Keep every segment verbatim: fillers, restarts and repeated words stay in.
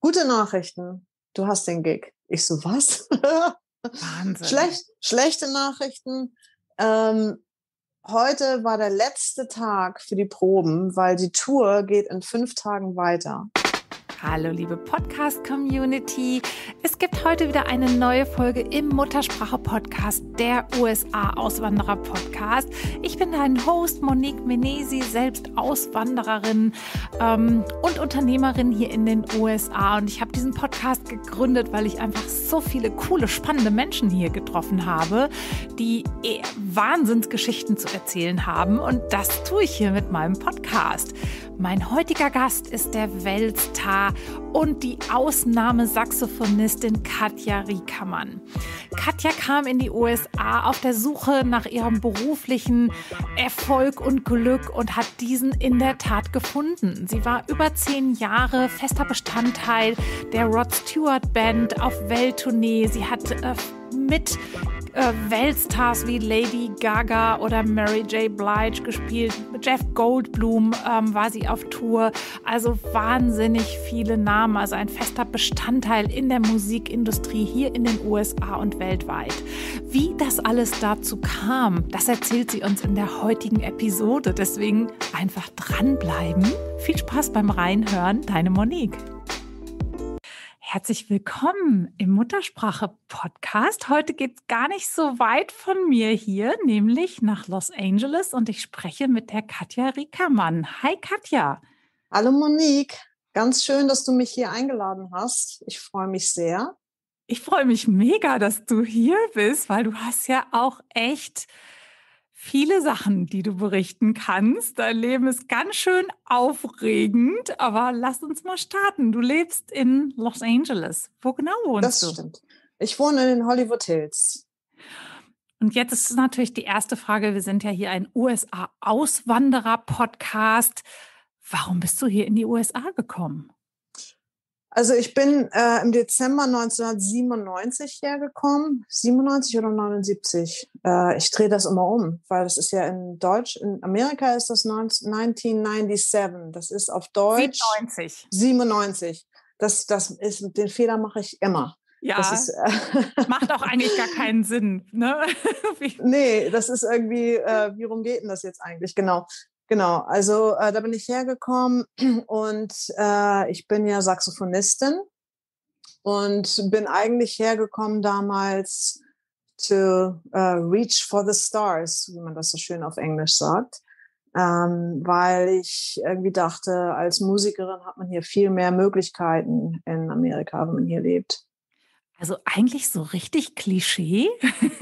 gute Nachrichten, du hast den Gig. Ich so, was? Wahnsinn. Schlecht, schlechte Nachrichten. Ähm, heute war der letzte Tag für die Proben, weil die Tour geht in fünf Tagen weiter. Hallo liebe Podcast-Community. Es gibt heute wieder eine neue Folge im Muttersprache-Podcast, der U S A-Auswanderer-Podcast. Ich bin dein Host Monique Menesi, selbst Auswandererin ähm, und Unternehmerin hier in den U S A. Und ich habe diesen Podcast gegründet, weil ich einfach so viele coole, spannende Menschen hier getroffen habe, die Wahnsinnsgeschichten zu erzählen haben. Und das tue ich hier mit meinem Podcast. Mein heutiger Gast ist der Weltstar und die Ausnahmesaxophonistin Katja Riekermann. Katja kam in die U S A auf der Suche nach ihrem beruflichen Erfolg und Glück und hat diesen in der Tat gefunden. Sie war über zehn Jahre fester Bestandteil der Rod Stewart Band auf Welttournee. Sie hat äh, mit äh, Weltstars wie Lady Gaga oder Mary J. Blige gespielt. Mit Jeff Goldblum ähm, war sie auf Tour. Also wahnsinnig viele Namen. Also ein fester Bestandteil in der Musikindustrie hier in den U S A und weltweit. Wie das alles dazu kam, das erzählt sie uns in der heutigen Episode. Deswegen einfach dranbleiben. Viel Spaß beim Reinhören. Deine Monique. Herzlich willkommen im Muttersprache-Podcast. Heute geht es gar nicht so weit von mir hier, nämlich nach Los Angeles, und ich spreche mit der Katja Riekermann. Hi Katja. Hallo Monique, ganz schön, dass du mich hier eingeladen hast. Ich freue mich sehr. Ich freue mich mega, dass du hier bist, weil du hast ja auch echt viele Sachen, die du berichten kannst. Dein Leben ist ganz schön aufregend, aber lass uns mal starten. Du lebst in Los Angeles. Wo genau wohnst das du? Das stimmt. Ich wohne in den Hollywood Hills. Und jetzt ist natürlich die erste Frage, wir sind ja hier ein U S A-Auswanderer-Podcast. Warum bist du hier in die U S A gekommen? Also ich bin äh, im Dezember neunzehnhundertsiebenundneunzig hergekommen, siebenundneunzig oder neunundsiebzig. Äh, ich drehe das immer um, weil das ist ja in Deutsch, in Amerika ist das neunzehnhundertsiebenundneunzig. Das ist auf Deutsch siebenundneunzig. siebenundneunzig. Das, das ist, den Fehler mache ich immer. Ja, das ist, äh, macht auch eigentlich gar keinen Sinn. Ne? Nee, das ist irgendwie, äh, wie rum geht denn das jetzt eigentlich? Genau. Genau, also äh, da bin ich hergekommen und äh, ich bin ja Saxophonistin und bin eigentlich hergekommen damals to uh, reach for the stars, wie man das so schön auf Englisch sagt, ähm, weil ich irgendwie dachte, als Musikerin hat man hier viel mehr Möglichkeiten in Amerika, wenn man hier lebt. Also eigentlich so richtig Klischee?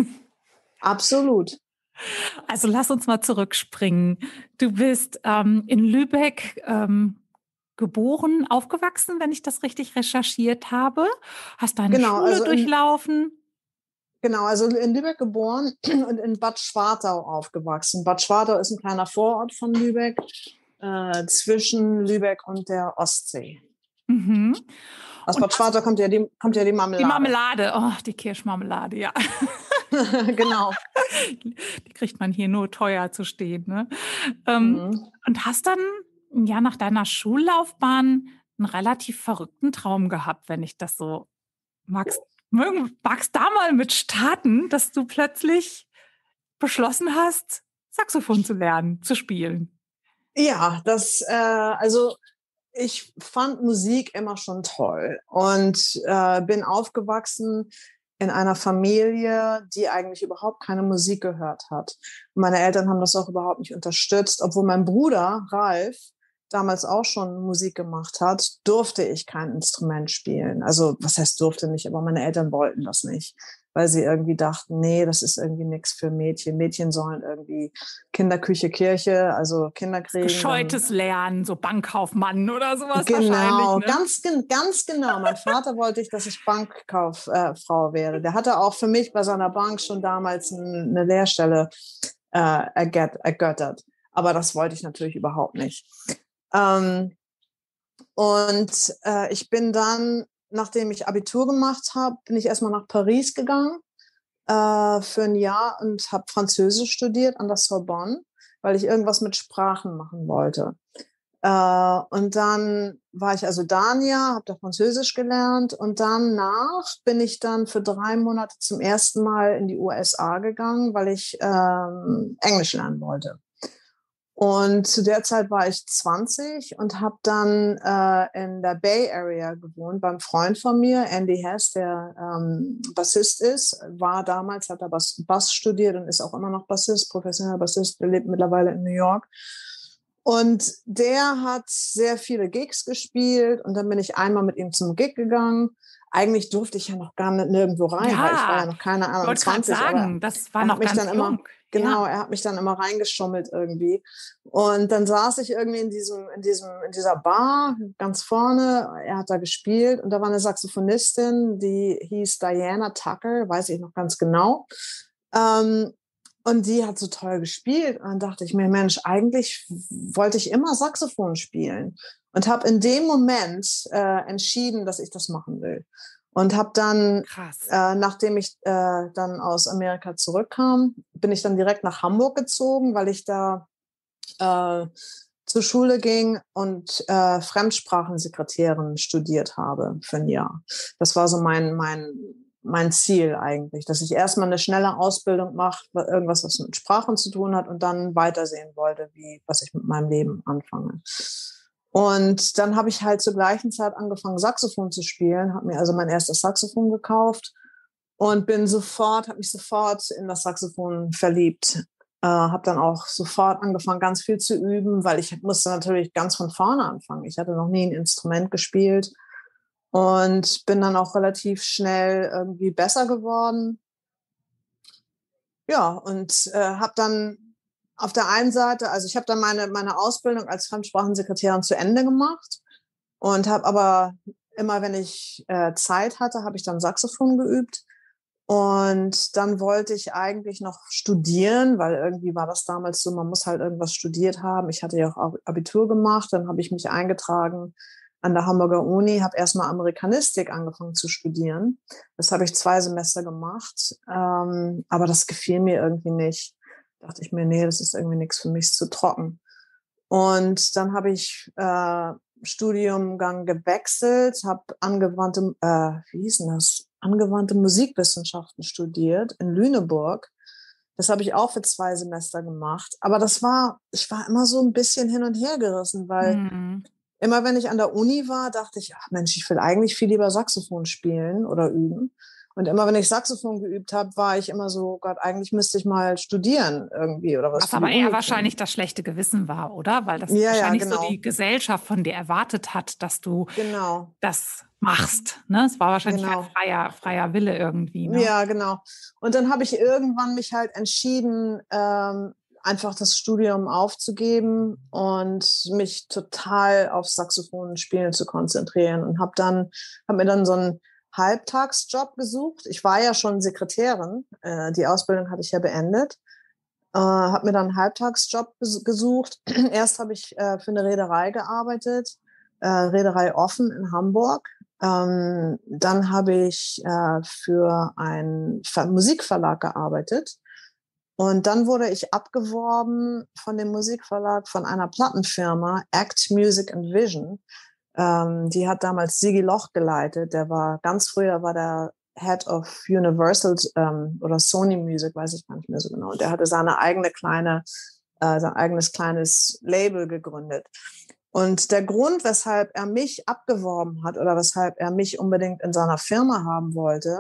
Absolut. Also lass uns mal zurückspringen. Du bist ähm, in Lübeck ähm, geboren, aufgewachsen, wenn ich das richtig recherchiert habe. Hast deine genau, Schule also in, durchlaufen? Genau, also in Lübeck geboren und in Bad Schwartau aufgewachsen. Bad Schwartau ist ein kleiner Vorort von Lübeck, äh, zwischen Lübeck und der Ostsee. Mhm. Aus und Bad Schwartau kommt ja, die, kommt ja die Marmelade. Die Marmelade, oh, die Kirschmarmelade, ja. Genau. Die kriegt man hier nur teuer zu stehen. Ne? Ähm, mhm. Und hast dann ja nach deiner Schullaufbahn einen relativ verrückten Traum gehabt, wenn ich das so magst. Magst da mal mit starten, dass du plötzlich beschlossen hast, Saxophon zu lernen, zu spielen? Ja, das, äh, also ich fand Musik immer schon toll und äh, bin aufgewachsen in einer Familie, die eigentlich überhaupt keine Musik gehört hat. Und meine Eltern haben das auch überhaupt nicht unterstützt, obwohl mein Bruder Ralf damals auch schon Musik gemacht hat, durfte ich kein Instrument spielen. Also was heißt durfte nicht, aber meine Eltern wollten das nicht, weil sie irgendwie dachten, nee, das ist irgendwie nichts für Mädchen. Mädchen sollen irgendwie Kinderküche, Kirche, also Kinder kriegen. Gescheutes Lernen, so Bankkaufmann oder sowas genau, wahrscheinlich. Genau, ne? ganz, ganz genau. Mein Vater wollte ich, dass ich Bankkauffrau äh, wäre. Der hatte auch für mich bei seiner Bank schon damals ein, eine Lehrstelle äh, ergöttert. Aber das wollte ich natürlich überhaupt nicht. Ähm, und äh, ich bin dann, nachdem ich Abitur gemacht habe, bin ich erstmal nach Paris gegangen äh, für ein Jahr und habe Französisch studiert an der Sorbonne, weil ich irgendwas mit Sprachen machen wollte. Äh, und dann war ich also da ein Jahr, habe da Französisch gelernt und danach bin ich dann für drei Monate zum ersten Mal in die U S A gegangen, weil ich ähm, Englisch lernen wollte. Und zu der Zeit war ich zwanzig und habe dann äh, in der Bay Area gewohnt beim Freund von mir, Andy Hess, der ähm, Bassist ist, war damals, hat er Bass, Bass studiert und ist auch immer noch Bassist, professioneller Bassist, der lebt mittlerweile in New York. Und der hat sehr viele Gigs gespielt und dann bin ich einmal mit ihm zum Gig gegangen. Eigentlich durfte ich ja noch gar nicht nirgendwo rein, Ja, weil ich war ja noch keine Ahnung zwanzig. Sagen, aber das war er noch hat mich ganz dann jung. immer, genau, ja. er hat mich dann immer reingeschummelt irgendwie. Und dann saß ich irgendwie in diesem, in diesem, in dieser Bar ganz vorne. Er hat da gespielt und da war eine Saxophonistin, die hieß Diana Tucker, weiß ich noch ganz genau. Ähm, Und die hat so toll gespielt. Und dann dachte ich mir, Mensch, eigentlich wollte ich immer Saxophon spielen. Und habe in dem Moment äh, entschieden, dass ich das machen will. Und habe dann, äh, nachdem ich äh, dann aus Amerika zurückkam, bin ich dann direkt nach Hamburg gezogen, weil ich da äh, zur Schule ging und äh, Fremdsprachensekretärin studiert habe für ein Jahr. Das war so mein, mein mein Ziel eigentlich, dass ich erstmal eine schnelle Ausbildung mache, irgendwas, was mit Sprachen zu tun hat und dann weitersehen wollte, wie, was ich mit meinem Leben anfange. Und dann habe ich halt zur gleichen Zeit angefangen, Saxophon zu spielen, habe mir also mein erstes Saxophon gekauft und bin sofort, habe mich sofort in das Saxophon verliebt. Äh, habe dann auch sofort angefangen, ganz viel zu üben, weil ich musste natürlich ganz von vorne anfangen. Ich hatte noch nie ein Instrument gespielt. Und bin dann auch relativ schnell irgendwie besser geworden. Ja, und äh, habe dann auf der einen Seite, also ich habe dann meine, meine Ausbildung als Fremdsprachensekretärin zu Ende gemacht und habe aber immer, wenn ich äh, Zeit hatte, habe ich dann Saxophon geübt. Und dann wollte ich eigentlich noch studieren, weil irgendwie war das damals so, man muss halt irgendwas studiert haben. Ich hatte ja auch Abitur gemacht, dann habe ich mich eingetragen an der Hamburger Uni, habe erstmal Amerikanistik angefangen zu studieren. Das habe ich zwei Semester gemacht, ähm, aber das gefiel mir irgendwie nicht. Da dachte ich mir, nee, das ist irgendwie nichts für mich, ist zu trocken. Und dann habe ich äh, Studiumgang gewechselt, habe angewandte, äh, wie hieß denn das? angewandte Musikwissenschaften studiert in Lüneburg. Das habe ich auch für zwei Semester gemacht. Aber das war, ich war immer so ein bisschen hin und her gerissen, weil mhm. immer wenn ich an der Uni war, dachte ich, ach Mensch, ich will eigentlich viel lieber Saxophon spielen oder üben. Und immer wenn ich Saxophon geübt habe, war ich immer so, Gott, eigentlich müsste ich mal studieren irgendwie oder was. Was aber eher wahrscheinlich das schlechte Gewissen war, oder? Weil das ja, wahrscheinlich ja, genau. so die Gesellschaft von dir erwartet hat, dass du genau. das machst. Ne? Es war wahrscheinlich genau. ein freier, freier Wille irgendwie. Ne? Ja, genau. Und dann habe ich irgendwann mich halt entschieden, ähm, einfach das Studium aufzugeben und mich total auf Saxophon spielen zu konzentrieren und habe dann, habe mir dann so einen Halbtagsjob gesucht. Ich war ja schon Sekretärin, äh, die Ausbildung hatte ich ja beendet, äh, habe mir dann einen Halbtagsjob gesucht. Erst habe ich äh, für eine Reederei gearbeitet, äh, Reederei Offen in Hamburg. Ähm, dann habe ich äh, für einen Ver- Musikverlag gearbeitet. Und dann wurde ich abgeworben von dem Musikverlag von einer Plattenfirma, Act Music and Vision. Ähm, die hat damals Sigi Loch geleitet. Der war ganz früher war der Head of Universal ähm, oder Sony Music, weiß ich gar nicht mehr so genau. Und der hatte seine eigene kleine, äh, sein eigenes kleines Label gegründet. Und der Grund, weshalb er mich abgeworben hat oder weshalb er mich unbedingt in seiner Firma haben wollte,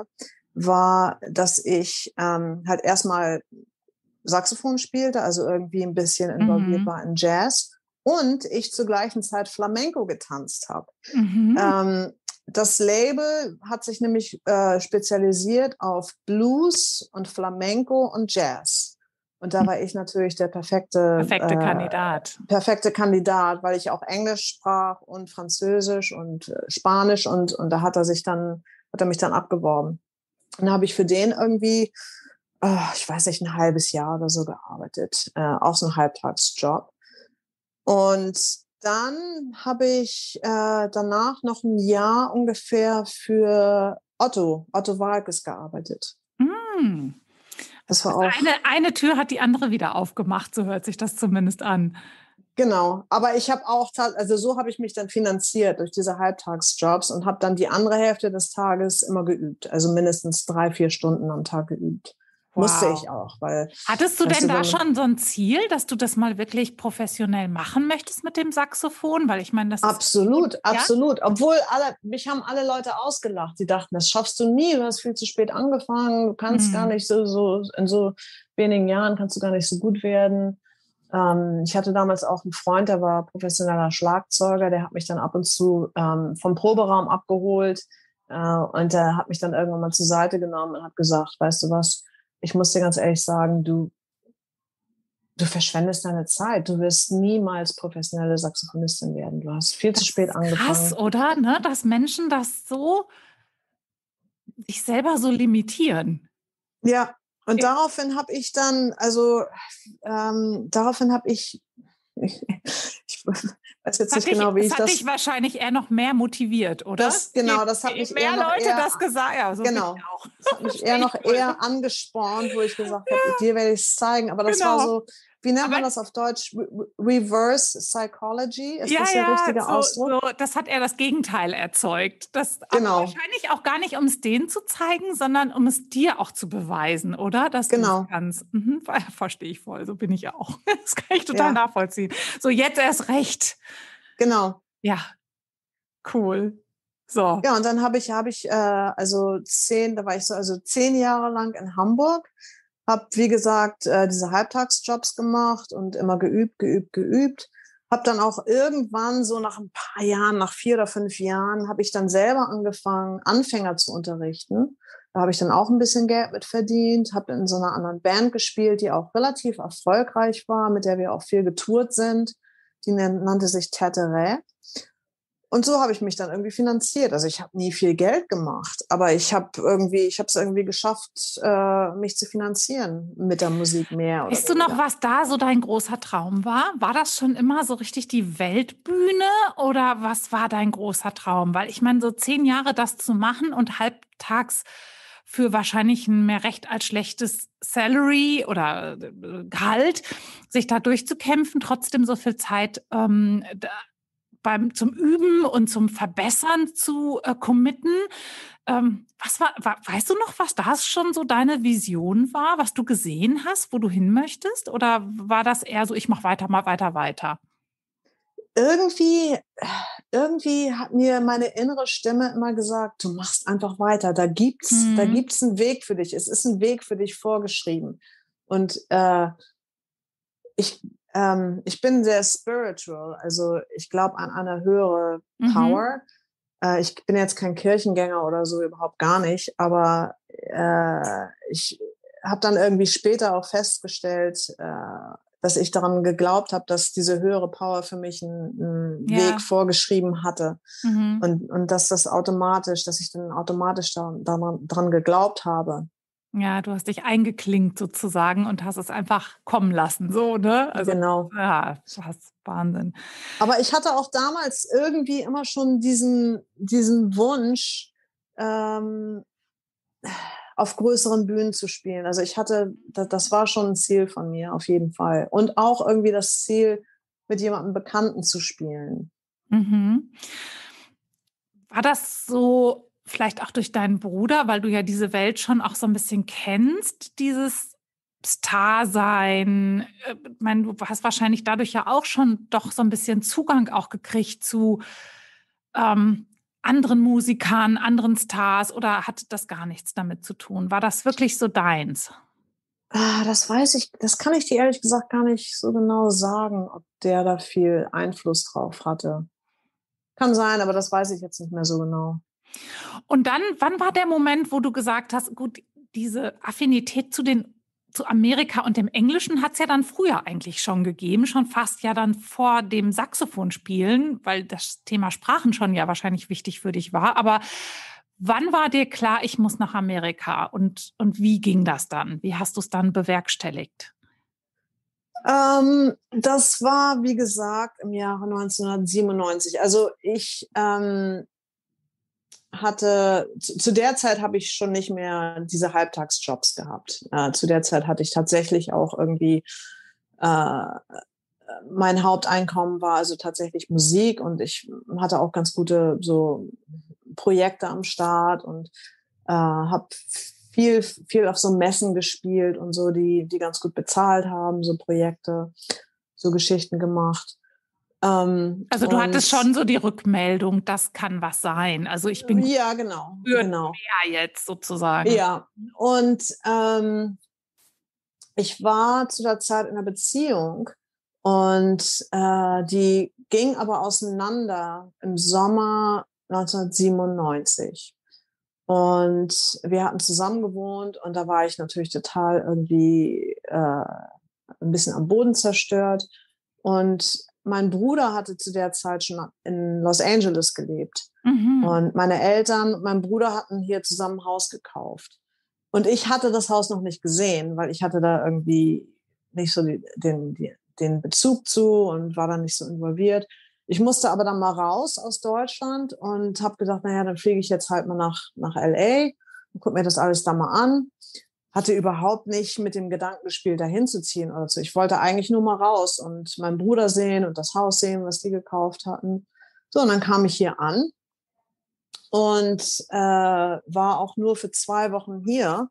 war, dass ich ähm, halt erstmal Saxophon spielte, also irgendwie ein bisschen involviert mhm. war in Jazz und ich zur gleichen Zeit Flamenco getanzt habe. Mhm. Ähm, das Label hat sich nämlich äh, spezialisiert auf Blues und Flamenco und Jazz. Und da war ich natürlich der perfekte, perfekte äh, Kandidat. Perfekte Kandidat, weil ich auch Englisch sprach und Französisch und äh, Spanisch und, und da hat er sich dann, hat er mich dann abgeworben. Und dann habe ich für den irgendwie Oh, ich weiß nicht, ein halbes Jahr oder so gearbeitet, äh, auch so ein Halbtagsjob. Und dann habe ich äh, danach noch ein Jahr ungefähr für Otto, Otto Waalkes gearbeitet. Mm. Das war auch eine, eine Tür hat die andere wieder aufgemacht, so hört sich das zumindest an. Genau, aber ich habe auch, also so habe ich mich dann finanziert durch diese Halbtagsjobs und habe dann die andere Hälfte des Tages immer geübt, also mindestens drei, vier Stunden am Tag geübt. Musste Wow. ich auch, weil... Hattest du weißt denn du, da wenn, schon so ein Ziel, dass du das mal wirklich professionell machen möchtest mit dem Saxophon? Weil ich meine, das ist absolut, gut, ja? absolut. Obwohl alle, mich haben alle Leute ausgelacht. Die dachten, das schaffst du nie, du hast viel zu spät angefangen, du kannst gar Hm. nicht so, so, in so wenigen Jahren kannst du gar nicht so gut werden. Ähm, ich hatte damals auch einen Freund, der war professioneller Schlagzeuger, der hat mich dann ab und zu ähm, vom Proberaum abgeholt äh, und der hat mich dann irgendwann mal zur Seite genommen und hat gesagt, weißt du was, ich muss dir ganz ehrlich sagen, du, du verschwendest deine Zeit, du wirst niemals professionelle Saxophonistin werden, du hast viel Das zu spät ist krass, angefangen. oder? Ne? Dass Menschen das so, sich selber so limitieren. Ja, und Ja. daraufhin habe ich dann, also ähm, daraufhin habe ich, ich, ich weiß jetzt Es hat nicht dich, genau, wie es ich hat dich das, wahrscheinlich eher noch mehr motiviert, oder? das, Je, genau, das hat je mich eher mehr noch Leute eher, das gesagt haben, ja, so bin ich genau, auch. das hat mich eher Verstehe noch ich voll. eher angespornt, wo ich gesagt habe, Ja, dir werde ich es zeigen. Aber das war genau. so, wie nennt Aber man das auf Deutsch? Re- Reverse Psychology, ist ja, das der ja, richtige so, Ausdruck? so, das hat eher das Gegenteil erzeugt. Das, aber Genau, wahrscheinlich auch gar nicht, um es denen zu zeigen, sondern um es dir auch zu beweisen, oder? Dass du es genau, kannst. Mhm, ver- verstehe ich voll, so bin ich auch. Das kann ich total ja, nachvollziehen. So, jetzt erst recht. genau. Ja, cool. So. Ja, und dann habe ich, habe ich, äh, also zehn, da war ich so, also zehn Jahre lang in Hamburg, habe, wie gesagt, äh, diese Halbtagsjobs gemacht und immer geübt, geübt, geübt. Habe dann auch irgendwann so nach ein paar Jahren, nach vier oder fünf Jahren, habe ich dann selber angefangen, Anfänger zu unterrichten. Da habe ich dann auch ein bisschen Geld mit verdient, habe in so einer anderen Band gespielt, die auch relativ erfolgreich war, mit der wir auch viel getourt sind. Die nannte sich Tetere. Und so habe ich mich dann irgendwie finanziert. Also ich habe nie viel Geld gemacht, aber ich habe irgendwie, ich habe es irgendwie geschafft, äh, mich zu finanzieren mit der Musik mehr oder Weißt du noch, weniger. was da so dein großer Traum war? War das schon immer so richtig die Weltbühne oder was war dein großer Traum? Weil ich meine, so zehn Jahre das zu machen und halbtags für wahrscheinlich ein mehr recht als schlechtes Salary oder äh, Gehalt, sich da durchzukämpfen, trotzdem so viel Zeit ähm, da, beim, zum Üben und zum Verbessern zu äh, committen. Ähm, was war, war, weißt du noch, was das schon so deine Vision war, was du gesehen hast, wo du hin möchtest? Oder war das eher so, ich mache weiter, mal weiter, weiter? Irgendwie, irgendwie hat mir meine innere Stimme immer gesagt, du machst einfach weiter. Da gibt's, da Hm. gibt's einen Weg für dich. Es ist ein Weg für dich vorgeschrieben. Und äh, ich, ähm, ich bin sehr spiritual. Also ich glaube an eine höhere Mhm. Power. Äh, ich bin jetzt kein Kirchengänger oder so, überhaupt gar nicht, aber äh, ich habe dann irgendwie später auch festgestellt, äh, dass ich daran geglaubt habe, dass diese höhere Power für mich einen, einen Weg Ja. vorgeschrieben hatte Mhm. und, und dass das automatisch, dass ich dann automatisch daran, daran, daran geglaubt habe. Ja, du hast dich eingeklinkt sozusagen und hast es einfach kommen lassen, so, ne? Also, Genau. ja, was Wahnsinn. Aber ich hatte auch damals irgendwie immer schon diesen, diesen Wunsch, ähm, auf größeren Bühnen zu spielen. Also ich hatte, das, das war schon ein Ziel von mir, auf jeden Fall. Und auch irgendwie das Ziel, mit jemandem Bekannten zu spielen. Mhm. War das so vielleicht auch durch deinen Bruder, weil du ja diese Welt schon auch so ein bisschen kennst, dieses Star-Sein? Äh, Ich meine, du hast wahrscheinlich dadurch ja auch schon doch so ein bisschen Zugang auch gekriegt zu ähm, anderen Musikern, anderen Stars oder hatte das gar nichts damit zu tun? War das wirklich so deins? Ah, das weiß ich, das kann ich dir ehrlich gesagt gar nicht so genau sagen, ob der da viel Einfluss drauf hatte. Kann sein, aber das weiß ich jetzt nicht mehr so genau. Und dann, wann war der Moment, wo du gesagt hast, gut, diese Affinität zu den zu Amerika und dem Englischen hat es ja dann früher eigentlich schon gegeben, schon fast ja dann vor dem Saxophonspielen, weil das Thema Sprachen schon ja wahrscheinlich wichtig für dich war. Aber wann war dir klar, ich muss nach Amerika und, und wie ging das dann? Wie hast du es dann bewerkstelligt? Ähm, das war, wie gesagt, im Jahre neunzehnhundertsiebenundneunzig. Also ich ähm, hatte, zu, zu der Zeit habe ich schon nicht mehr diese Halbtagsjobs gehabt. Äh, zu der Zeit hatte ich tatsächlich auch irgendwie äh, mein Haupteinkommen war also tatsächlich Musik und ich hatte auch ganz gute so Projekte am Start und äh, habe viel, viel auf so Messen gespielt und so, die, die ganz gut bezahlt haben, so Projekte, so Geschichten gemacht. Ähm, also du hattest schon so die Rückmeldung, das kann was sein. Also ich bin ja, genau, für genau. mehr jetzt sozusagen. Ja, und ähm, ich war zu der Zeit in einer Beziehung und äh, die ging aber auseinander im Sommer neunzehnhundertsiebenundneunzig. Und wir hatten zusammen gewohnt und da war ich natürlich total irgendwie äh, ein bisschen am Boden zerstört. Und mein Bruder hatte zu der Zeit schon in Los Angeles gelebt. Mhm. Und meine Eltern und mein Bruder hatten hier zusammen ein Haus gekauft. Und ich hatte das Haus noch nicht gesehen, weil ich hatte da irgendwie nicht so die, den, die, den Bezug zu und war da nicht so involviert. Ich musste aber dann mal raus aus Deutschland und habe gedacht, naja, dann fliege ich jetzt halt mal nach, nach L A und guck mir das alles da mal an. Hatte überhaupt nicht mit dem Gedanken gespielt, da hinzuziehen oder so. Ich wollte eigentlich nur mal raus und meinen Bruder sehen und das Haus sehen, was die gekauft hatten. So, und dann kam ich hier an und äh, war auch nur für zwei Wochen hier.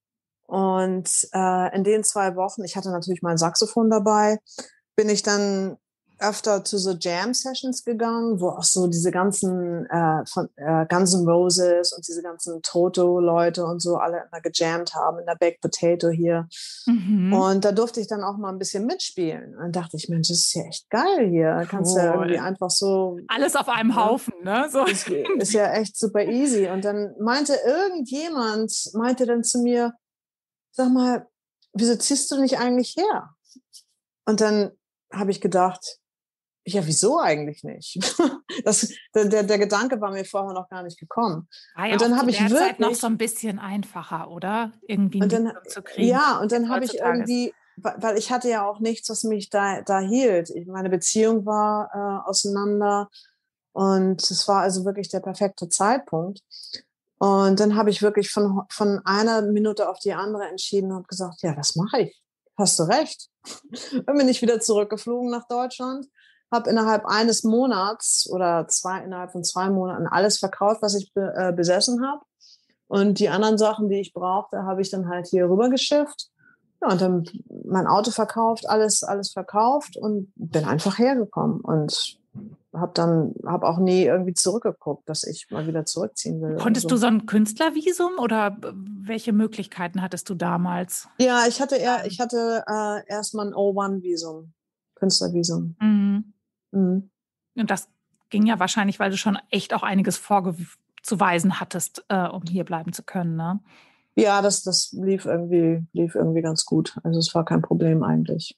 Und äh, in den zwei Wochen, ich hatte natürlich mein Saxophon dabei, bin ich dann öfter zu so Jam-Sessions gegangen, wo auch so diese ganzen äh, von äh, Guns N' Roses und diese ganzen Toto-Leute und so alle immer gejammt haben in der Baked Potato hier. Mhm. Und da durfte ich dann auch mal ein bisschen mitspielen. Und dann dachte ich, Mensch, das ist ja echt geil hier. Da kannst du ja irgendwie einfach so... Alles auf einem ja, Haufen, ne? So. ist, ist ja echt super easy. Und dann meinte irgendjemand, meinte dann zu mir, sag mal, wieso ziehst du nicht eigentlich her? Und dann habe ich gedacht, ja, wieso eigentlich nicht? Das, der, der, der Gedanke war mir vorher noch gar nicht gekommen. War ja und dann auch habe zu ich der wirklich Zeit noch so ein bisschen einfacher, oder? Irgendwie ein und dann, Visum zu kriegen. ja, und dann habe ich Heutzutage ist- irgendwie, weil ich hatte ja auch nichts, was mich da, da hielt. Ich, meine Beziehung war äh, auseinander und es war also wirklich der perfekte Zeitpunkt. Und dann habe ich wirklich von, von einer Minute auf die andere entschieden und habe gesagt, ja, das mache ich. Hast du recht. Dann bin ich wieder zurückgeflogen nach Deutschland, habe innerhalb eines Monats oder zwei, innerhalb von zwei Monaten alles verkauft, was ich be, äh, besessen habe. Und die anderen Sachen, die ich brauchte, habe ich dann halt hier rüber geschifft. Ja, und dann mein Auto verkauft, alles, alles verkauft und bin einfach hergekommen und habe dann, habe auch nie irgendwie zurückgeguckt, dass ich mal wieder zurückziehen will. Konntest oder du so ein Künstlervisum oder welche Möglichkeiten hattest du damals? Ja, ich hatte eher, ich hatte äh, erstmal ein O eins Visum, Künstlervisum. Mhm. Mhm. Und das ging ja wahrscheinlich, weil du schon echt auch einiges vorzuweisen hattest, äh, um hier bleiben zu können, ne? Ja, das, das lief irgendwie, lief irgendwie ganz gut. Also es war kein Problem eigentlich.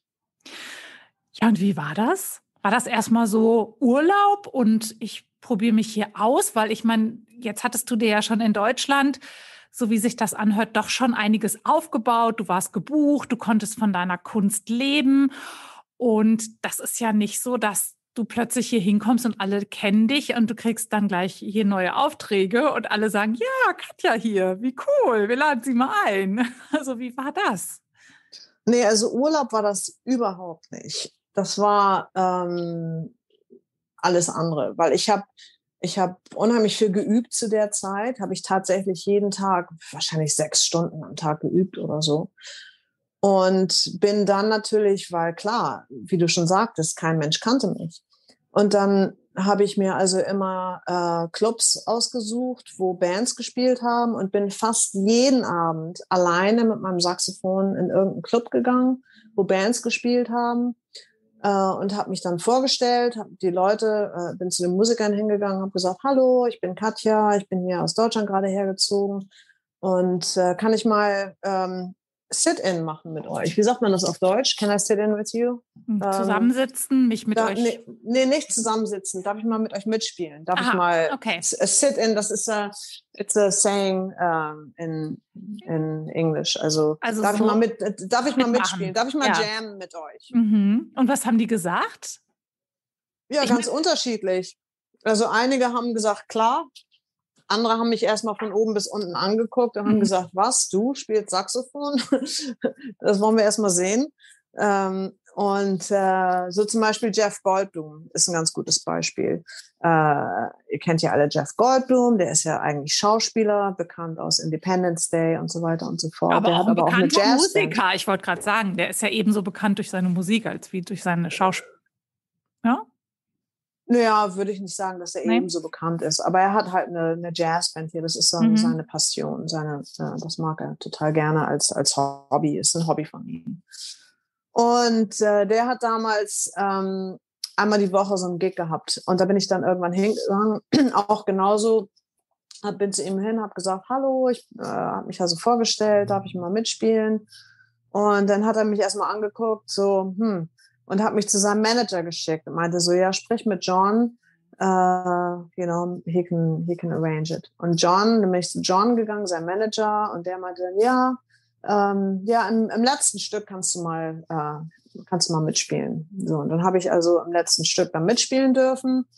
Ja, und wie war das? War das erstmal so Urlaub und ich probiere mich hier aus? Weil ich meine, jetzt hattest du dir ja schon in Deutschland, so wie sich das anhört, doch schon einiges aufgebaut. Du warst gebucht, du konntest von deiner Kunst leben. Und das ist ja nicht so, dass du plötzlich hier hinkommst und alle kennen dich und du kriegst dann gleich hier neue Aufträge und alle sagen, ja, Katja hier, wie cool, wir laden sie mal ein. Also wie war das? Nee, also Urlaub war das überhaupt nicht. Das war ähm, alles andere, weil ich habe ich hab unheimlich viel geübt zu der Zeit, habe ich tatsächlich jeden Tag, wahrscheinlich sechs Stunden am Tag geübt oder so. Und bin dann natürlich, weil klar, wie du schon sagtest, kein Mensch kannte mich. Und dann habe ich mir also immer äh, Clubs ausgesucht, wo Bands gespielt haben und bin fast jeden Abend alleine mit meinem Saxophon in irgendeinen Club gegangen, wo Bands gespielt haben äh, und habe mich dann vorgestellt, hab die Leute, äh, bin zu den Musikern hingegangen, habe gesagt, hallo, ich bin Katja, ich bin hier aus Deutschland gerade hergezogen und äh, kann ich mal ähm, Sit-in machen mit euch. Wie sagt man das auf Deutsch? Can I sit in with you? Zusammensitzen, mich mit da, euch... Nee, nee, nicht zusammensitzen. Darf ich mal mit euch mitspielen? Darf Aha, ich mal... okay. A Sit-in, das ist a, it's a saying um, in, in English. Also, Also darf, so ich mal mit, darf ich mal mitmachen. mitspielen? Darf ich mal Ja. jammen mit euch? Mhm. Und was haben die gesagt? Ja, Ich ganz mein- unterschiedlich. Also einige haben gesagt, klar. Andere haben mich erstmal von oben bis unten angeguckt und haben Mhm. gesagt, was, du spielst Saxophon? Das wollen wir erstmal sehen. Ähm, Und äh, so zum Beispiel Jeff Goldblum ist ein ganz gutes Beispiel. Äh, ihr kennt ja alle Jeff Goldblum, der ist ja eigentlich Schauspieler, bekannt aus Independence Day und so weiter und so fort. Aber der auch hat ein aber auch eine bekannter Jazzband. Musiker, ich wollte gerade sagen, der ist ja ebenso bekannt durch seine Musik als wie durch seine Schauspiel. Ja? Naja, würde ich nicht sagen, dass er Nee. ebenso bekannt ist. Aber er hat halt eine, eine Jazzband hier. Das ist so, Mhm. seine Passion. Seine, äh, das mag er total gerne als, als Hobby. Ist ein Hobby von ihm. Und äh, der hat damals ähm, einmal die Woche so einen Gig gehabt. Und da bin ich dann irgendwann hingegangen, auch genauso. Hab, bin zu ihm hin, habe gesagt, hallo, ich äh, habe mich also vorgestellt, darf ich mal mitspielen? Und dann hat er mich erstmal angeguckt, so, hm, und hat mich zu seinem Manager geschickt und meinte so, ja, sprich mit John, uh, you know, he can, he can arrange it. Und John, dann bin ich zu John gegangen, sein Manager, und der meinte dann, ja, ähm, ja, im, im letzten Stück kannst du mal, äh, kannst du mal mitspielen. So, und dann habe ich also im letzten Stück dann mitspielen dürfen.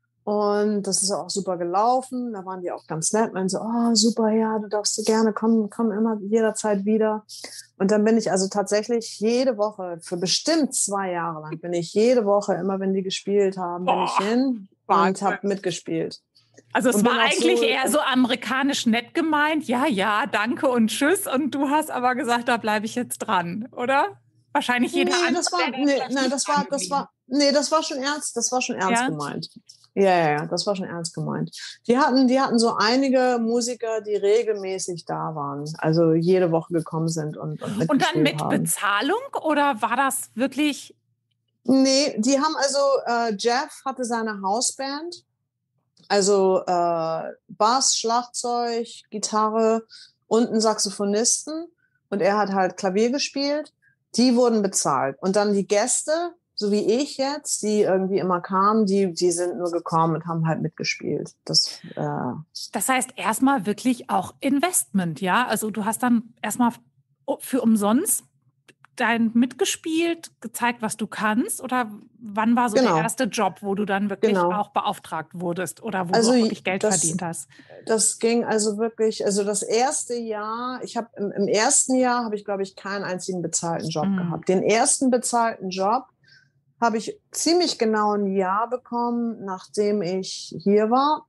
Und das ist auch super gelaufen. Da waren die auch ganz nett. Meinen so, oh, super, ja, du darfst so gerne kommen, komm immer jederzeit wieder. Und dann bin ich also tatsächlich jede Woche, für bestimmt zwei Jahre lang, bin ich jede Woche, immer wenn die gespielt haben, bin ich hin und habe mitgespielt. Also es Und war bin auch eigentlich so, eher so amerikanisch nett gemeint. Ja, ja, danke und tschüss. Und du hast aber gesagt, da bleibe ich jetzt dran, oder? Wahrscheinlich jeder nee, andere. das war, wäre nee, vielleicht nein, nicht das dran war, das geblieben. war, nee, das war schon ernst, das war schon ernst Ja? gemeint. Ja, ja, ja, das war schon ernst gemeint. Die hatten, die hatten so einige Musiker, die regelmäßig da waren, also jede Woche gekommen sind und, und mitgespielt Und dann mit haben. Bezahlung oder war das wirklich? Nee, die haben also, äh, Jeff hatte seine Hausband, also äh, Bass, Schlagzeug, Gitarre und einen Saxophonisten, und er hat halt Klavier gespielt. Die wurden bezahlt. Und dann die Gäste, so wie ich jetzt, die irgendwie immer kamen, die, die sind nur gekommen und haben halt mitgespielt. Das, äh, Das heißt erstmal wirklich auch Investment, ja? Also du hast dann erstmal für umsonst dein mitgespielt, gezeigt, was du kannst, oder wann war so genau, der erste Job, wo du dann wirklich genau. auch beauftragt wurdest oder wo Also du auch wirklich Geld das, verdient hast? das ging also wirklich, also das erste Jahr, ich habe im, im ersten Jahr habe ich, glaube ich, keinen einzigen bezahlten Job Mhm. gehabt. Den ersten bezahlten Job habe ich ziemlich genau ein Jahr bekommen, nachdem ich hier war.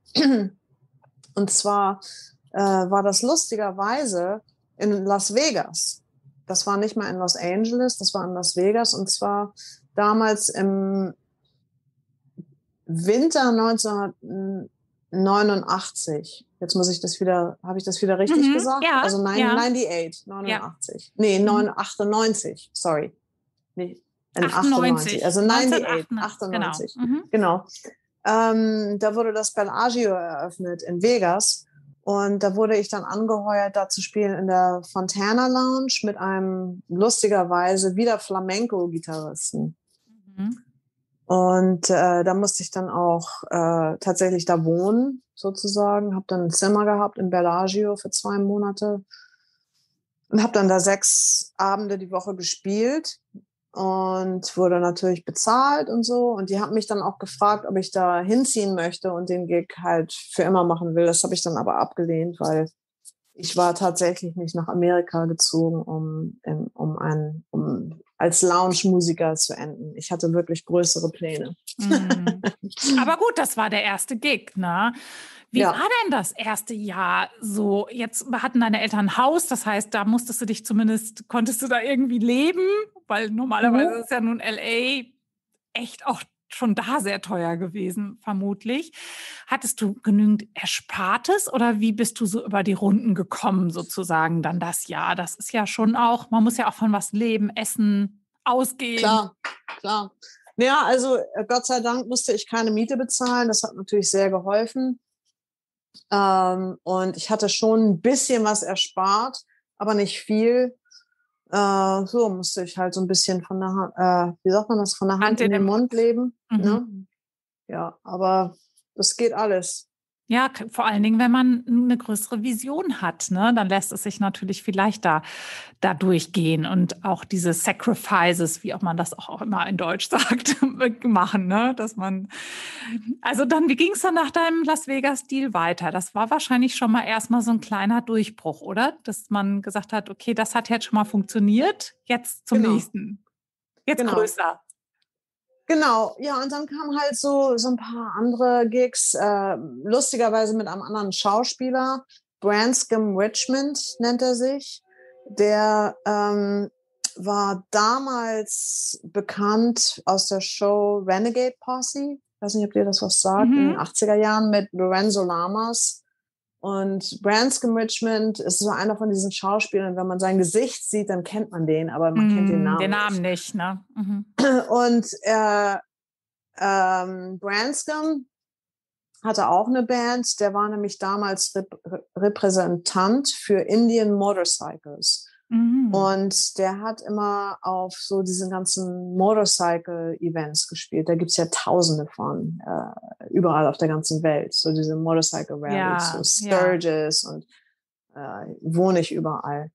Und zwar äh, war das lustigerweise in Las Vegas. Das war nicht mal in Los Angeles, das war in Las Vegas. Und zwar damals im Winter neunzehnhundertneunundachtzig. Jetzt muss ich das wieder, habe ich das wieder richtig Mhm, gesagt? ja, Also nein, ja. neunundachtzig, neunundachtzig. Ja. Nee, Mhm. neun, achtundneunzig, sorry. Nee, in achtundneunzig. achtundneunzig, also neunzehnhundertachtundneunzig, achtundneunzig, genau. Mhm. genau. Ähm, da wurde das Bellagio eröffnet in Vegas, und da wurde ich dann angeheuert, da zu spielen in der Fontana Lounge mit einem lustigerweise wieder Flamenco-Gitarristen. Mhm. Und äh, da musste ich dann auch äh, tatsächlich da wohnen, sozusagen. Habe dann ein Zimmer gehabt im Bellagio für zwei Monate und habe dann da sechs Abende die Woche gespielt und wurde natürlich bezahlt und so. Und die haben mich dann auch gefragt, ob ich da hinziehen möchte und den Gig halt für immer machen will. Das habe ich dann aber abgelehnt, weil ich war tatsächlich nicht nach Amerika gezogen, um, um, ein, um als Lounge-Musiker zu enden. Ich hatte wirklich größere Pläne. Mhm. Aber gut, das war der erste Gig, ne? Wie Ja. war denn das erste Jahr so? Jetzt hatten deine Eltern ein Haus, das heißt, da musstest du dich zumindest, konntest du da irgendwie leben? Weil normalerweise Mhm. ist ja nun L A echt auch schon da sehr teuer gewesen, vermutlich. Hattest du genügend Erspartes oder wie bist du so über die Runden gekommen, sozusagen, dann das Jahr? Das ist ja schon auch, man muss ja auch von was leben, essen, ausgehen. Klar, klar. Ja, also Gott sei Dank musste ich keine Miete bezahlen. Das hat natürlich sehr geholfen. Ähm, und ich hatte schon ein bisschen was erspart, aber nicht viel. Äh, so musste ich halt so ein bisschen von der Hand, äh, wie sagt man das, von der Hand, Hand in den Mund, Mund leben. Mhm. Ne? Ja, aber das geht alles. Ja, vor allen Dingen, wenn man eine größere Vision hat, ne, dann lässt es sich natürlich viel leichter da durchgehen und auch diese Sacrifices, wie auch man das auch immer in Deutsch sagt, machen, ne, dass man, also dann, wie ging es dann nach deinem Las Vegas-Deal weiter? Das war wahrscheinlich schon mal erstmal so ein kleiner Durchbruch, oder? Dass man gesagt hat, okay, das hat jetzt schon mal funktioniert, jetzt zum Genau. nächsten. jetzt genau. größer. Genau, ja, und dann kamen halt so, so ein paar andere Gigs, äh, lustigerweise mit einem anderen Schauspieler, Branscombe Richmond nennt er sich. Der ähm, war damals bekannt aus der Show Renegade Posse. Ich weiß nicht, ob dir das was sagt, mhm. in den achtziger Jahren mit Lorenzo Lamas. Und Branscombe Richmond ist so einer von diesen Schauspielern, wenn man sein Gesicht sieht, dann kennt man den, aber man mm, kennt den Namen den Namen nicht. nicht, ne? Mhm. Und äh, ähm, Branscombe hatte auch eine Band, der war nämlich damals Rep- Repräsentant für Indian Motorcycles. Mhm. Und der hat immer auf so diesen ganzen Motorcycle-Events gespielt. Da gibt's ja tausende von, äh, überall auf der ganzen Welt. So diese Motorcycle-Rallies, ja, so Sturgis ja. und äh, wohne ich überall.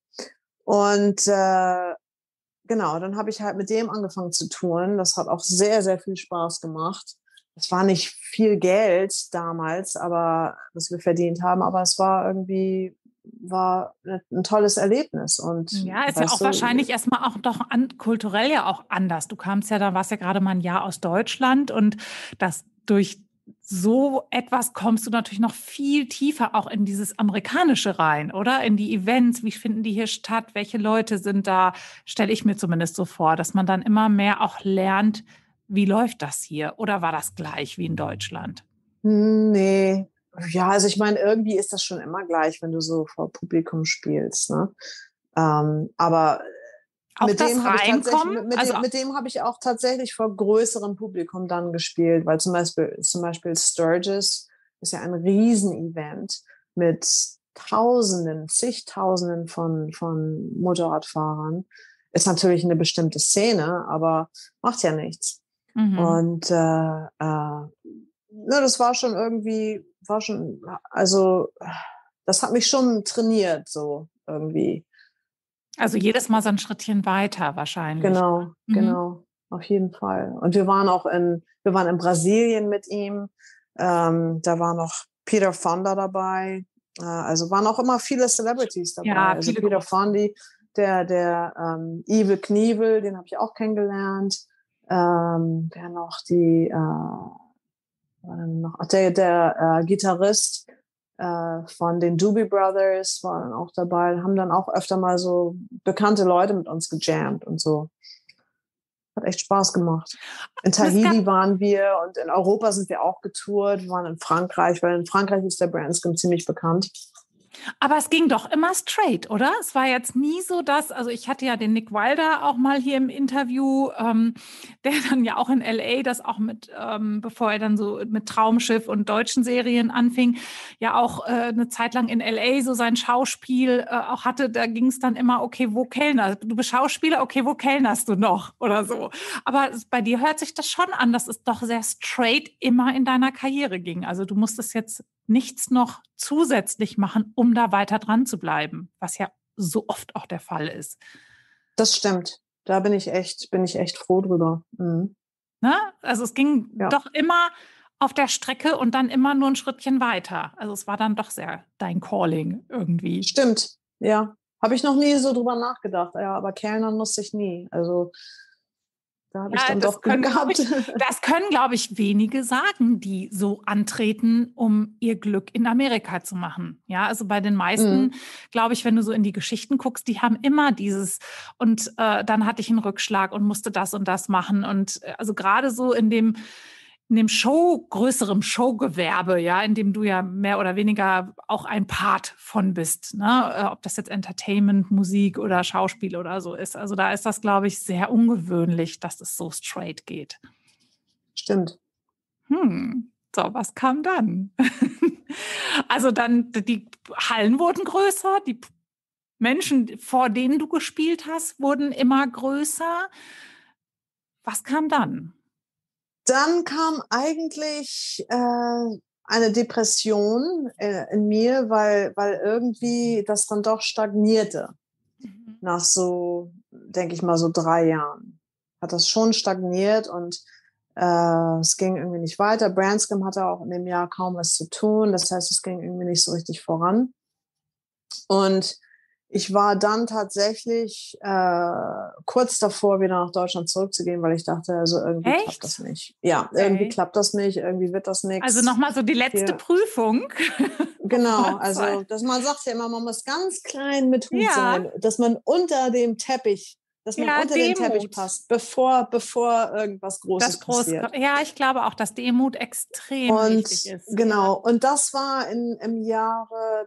Und äh, genau, dann habe ich halt mit dem angefangen zu touren. Das hat auch sehr, sehr viel Spaß gemacht. Es war nicht viel Geld damals, aber was wir verdient haben, aber es war irgendwie war ein tolles Erlebnis. Und ja, ist ja auch du, wahrscheinlich erstmal auch doch an, kulturell ja auch anders. Du kamst ja, da warst ja gerade mal ein Jahr aus Deutschland und das durch so etwas kommst du natürlich noch viel tiefer auch in dieses Amerikanische rein, oder? In die Events, wie finden die hier statt, welche Leute sind da, stelle ich mir zumindest so vor, dass man dann immer mehr auch lernt, wie läuft das hier? Oder war das gleich wie in Deutschland? Nee, ja, also ich meine, irgendwie ist das schon immer gleich, wenn du so vor Publikum spielst, ne? Ähm, aber auch mit das dem habe ich tatsächlich, mit, mit, also dem, mit dem habe ich auch tatsächlich vor größerem Publikum dann gespielt, weil zum Beispiel, zum Beispiel Sturgis ist ja ein Riesenevent mit Tausenden, zigtausenden von, von Motorradfahrern. Ist natürlich eine bestimmte Szene, aber macht ja nichts. Mhm. Und äh, äh, ne, das war schon irgendwie, war schon, also das hat mich schon trainiert, so irgendwie. Also jedes Mal so ein Schrittchen weiter wahrscheinlich. Genau, mhm. genau, auf jeden Fall. Und wir waren auch in, wir waren in Brasilien mit ihm. Ähm, da war noch Peter Fonda dabei. Äh, also waren auch immer viele Celebrities dabei. Ja, also Peter Fonda, der, der ähm, Evel Knievel, den habe ich auch kennengelernt. Ähm, wer noch die, äh, war dann noch, der, der äh, Gitarrist äh, von den Doobie Brothers war dann auch dabei, haben dann auch öfter mal so bekannte Leute mit uns gejammt und so. Hat echt Spaß gemacht. In Tahiti waren wir und in Europa sind wir auch getourt. Wir waren in Frankreich, weil in Frankreich ist der Branscombe ziemlich bekannt. Aber es ging doch immer straight, oder? Es war jetzt nie so, dass, also ich hatte ja den Nick Wilder auch mal hier im Interview, ähm, der dann ja auch in L A das auch mit, ähm, bevor er dann so mit Traumschiff und deutschen Serien anfing, ja auch äh, eine Zeit lang in L A so sein Schauspiel äh, auch hatte. Da ging es dann immer, okay, wo kellnerst du? Du bist Schauspieler, okay, wo kellnerst du noch? Oder so. Aber bei dir hört sich das schon an, dass es doch sehr straight immer in deiner Karriere ging. Also du musstest jetzt nichts noch zusätzlich machen, um da weiter dran zu bleiben, was ja so oft auch der Fall ist. Das stimmt. Da bin ich echt, bin ich echt froh drüber. Mhm. Ne? Also es ging ja. doch immer auf der Strecke und dann immer nur ein Schrittchen weiter. Also es war dann doch sehr dein Calling irgendwie. Stimmt, ja. Habe ich noch nie so drüber nachgedacht. Ja, aber Kellnern musste ich nie. Also da habe ja, ich dann doch Glück gehabt. Ich, das können, glaube ich, wenige sagen, die so antreten, um ihr Glück in Amerika zu machen. Ja, also bei den meisten, mhm. glaube ich, wenn du so in die Geschichten guckst, die haben immer dieses und äh, dann hatte ich einen Rückschlag und musste das und das machen. Und äh, also gerade so in dem in dem Show, größerem Showgewerbe, ja, in dem du ja mehr oder weniger auch ein Part von bist, ne? Äh, ob das jetzt Entertainment, Musik oder Schauspiel oder so ist. Also da ist das, glaube ich, sehr ungewöhnlich, dass es so straight geht. Stimmt. Hm, so, was kam dann? Also dann, die Hallen wurden größer, die Menschen, vor denen du gespielt hast, wurden immer größer. Was kam dann? Dann kam eigentlich äh, eine Depression äh, in mir, weil, weil irgendwie das dann doch stagnierte. Mhm. Nach so, denke ich mal, so drei Jahren hat das schon stagniert und äh, es ging irgendwie nicht weiter. Branscombe hatte auch in dem Jahr kaum was zu tun. Das heißt, es ging irgendwie nicht so richtig voran. Und ich war dann tatsächlich äh, kurz davor, wieder nach Deutschland zurückzugehen, weil ich dachte, also irgendwie Echt? klappt das nicht. Ja, Okay. irgendwie klappt das nicht, irgendwie wird das nichts. Also nochmal so die letzte Hier. Prüfung. Genau, also dass man sagt ja immer, man muss ganz klein mit Hut Ja. sein, dass man unter dem Teppich, dass man Ja, unter den Demut. Teppich passt, bevor, bevor irgendwas Großes Das groß, passiert. ja, ich glaube auch, dass Demut extrem Und wichtig ist. genau, und das war in, im Jahre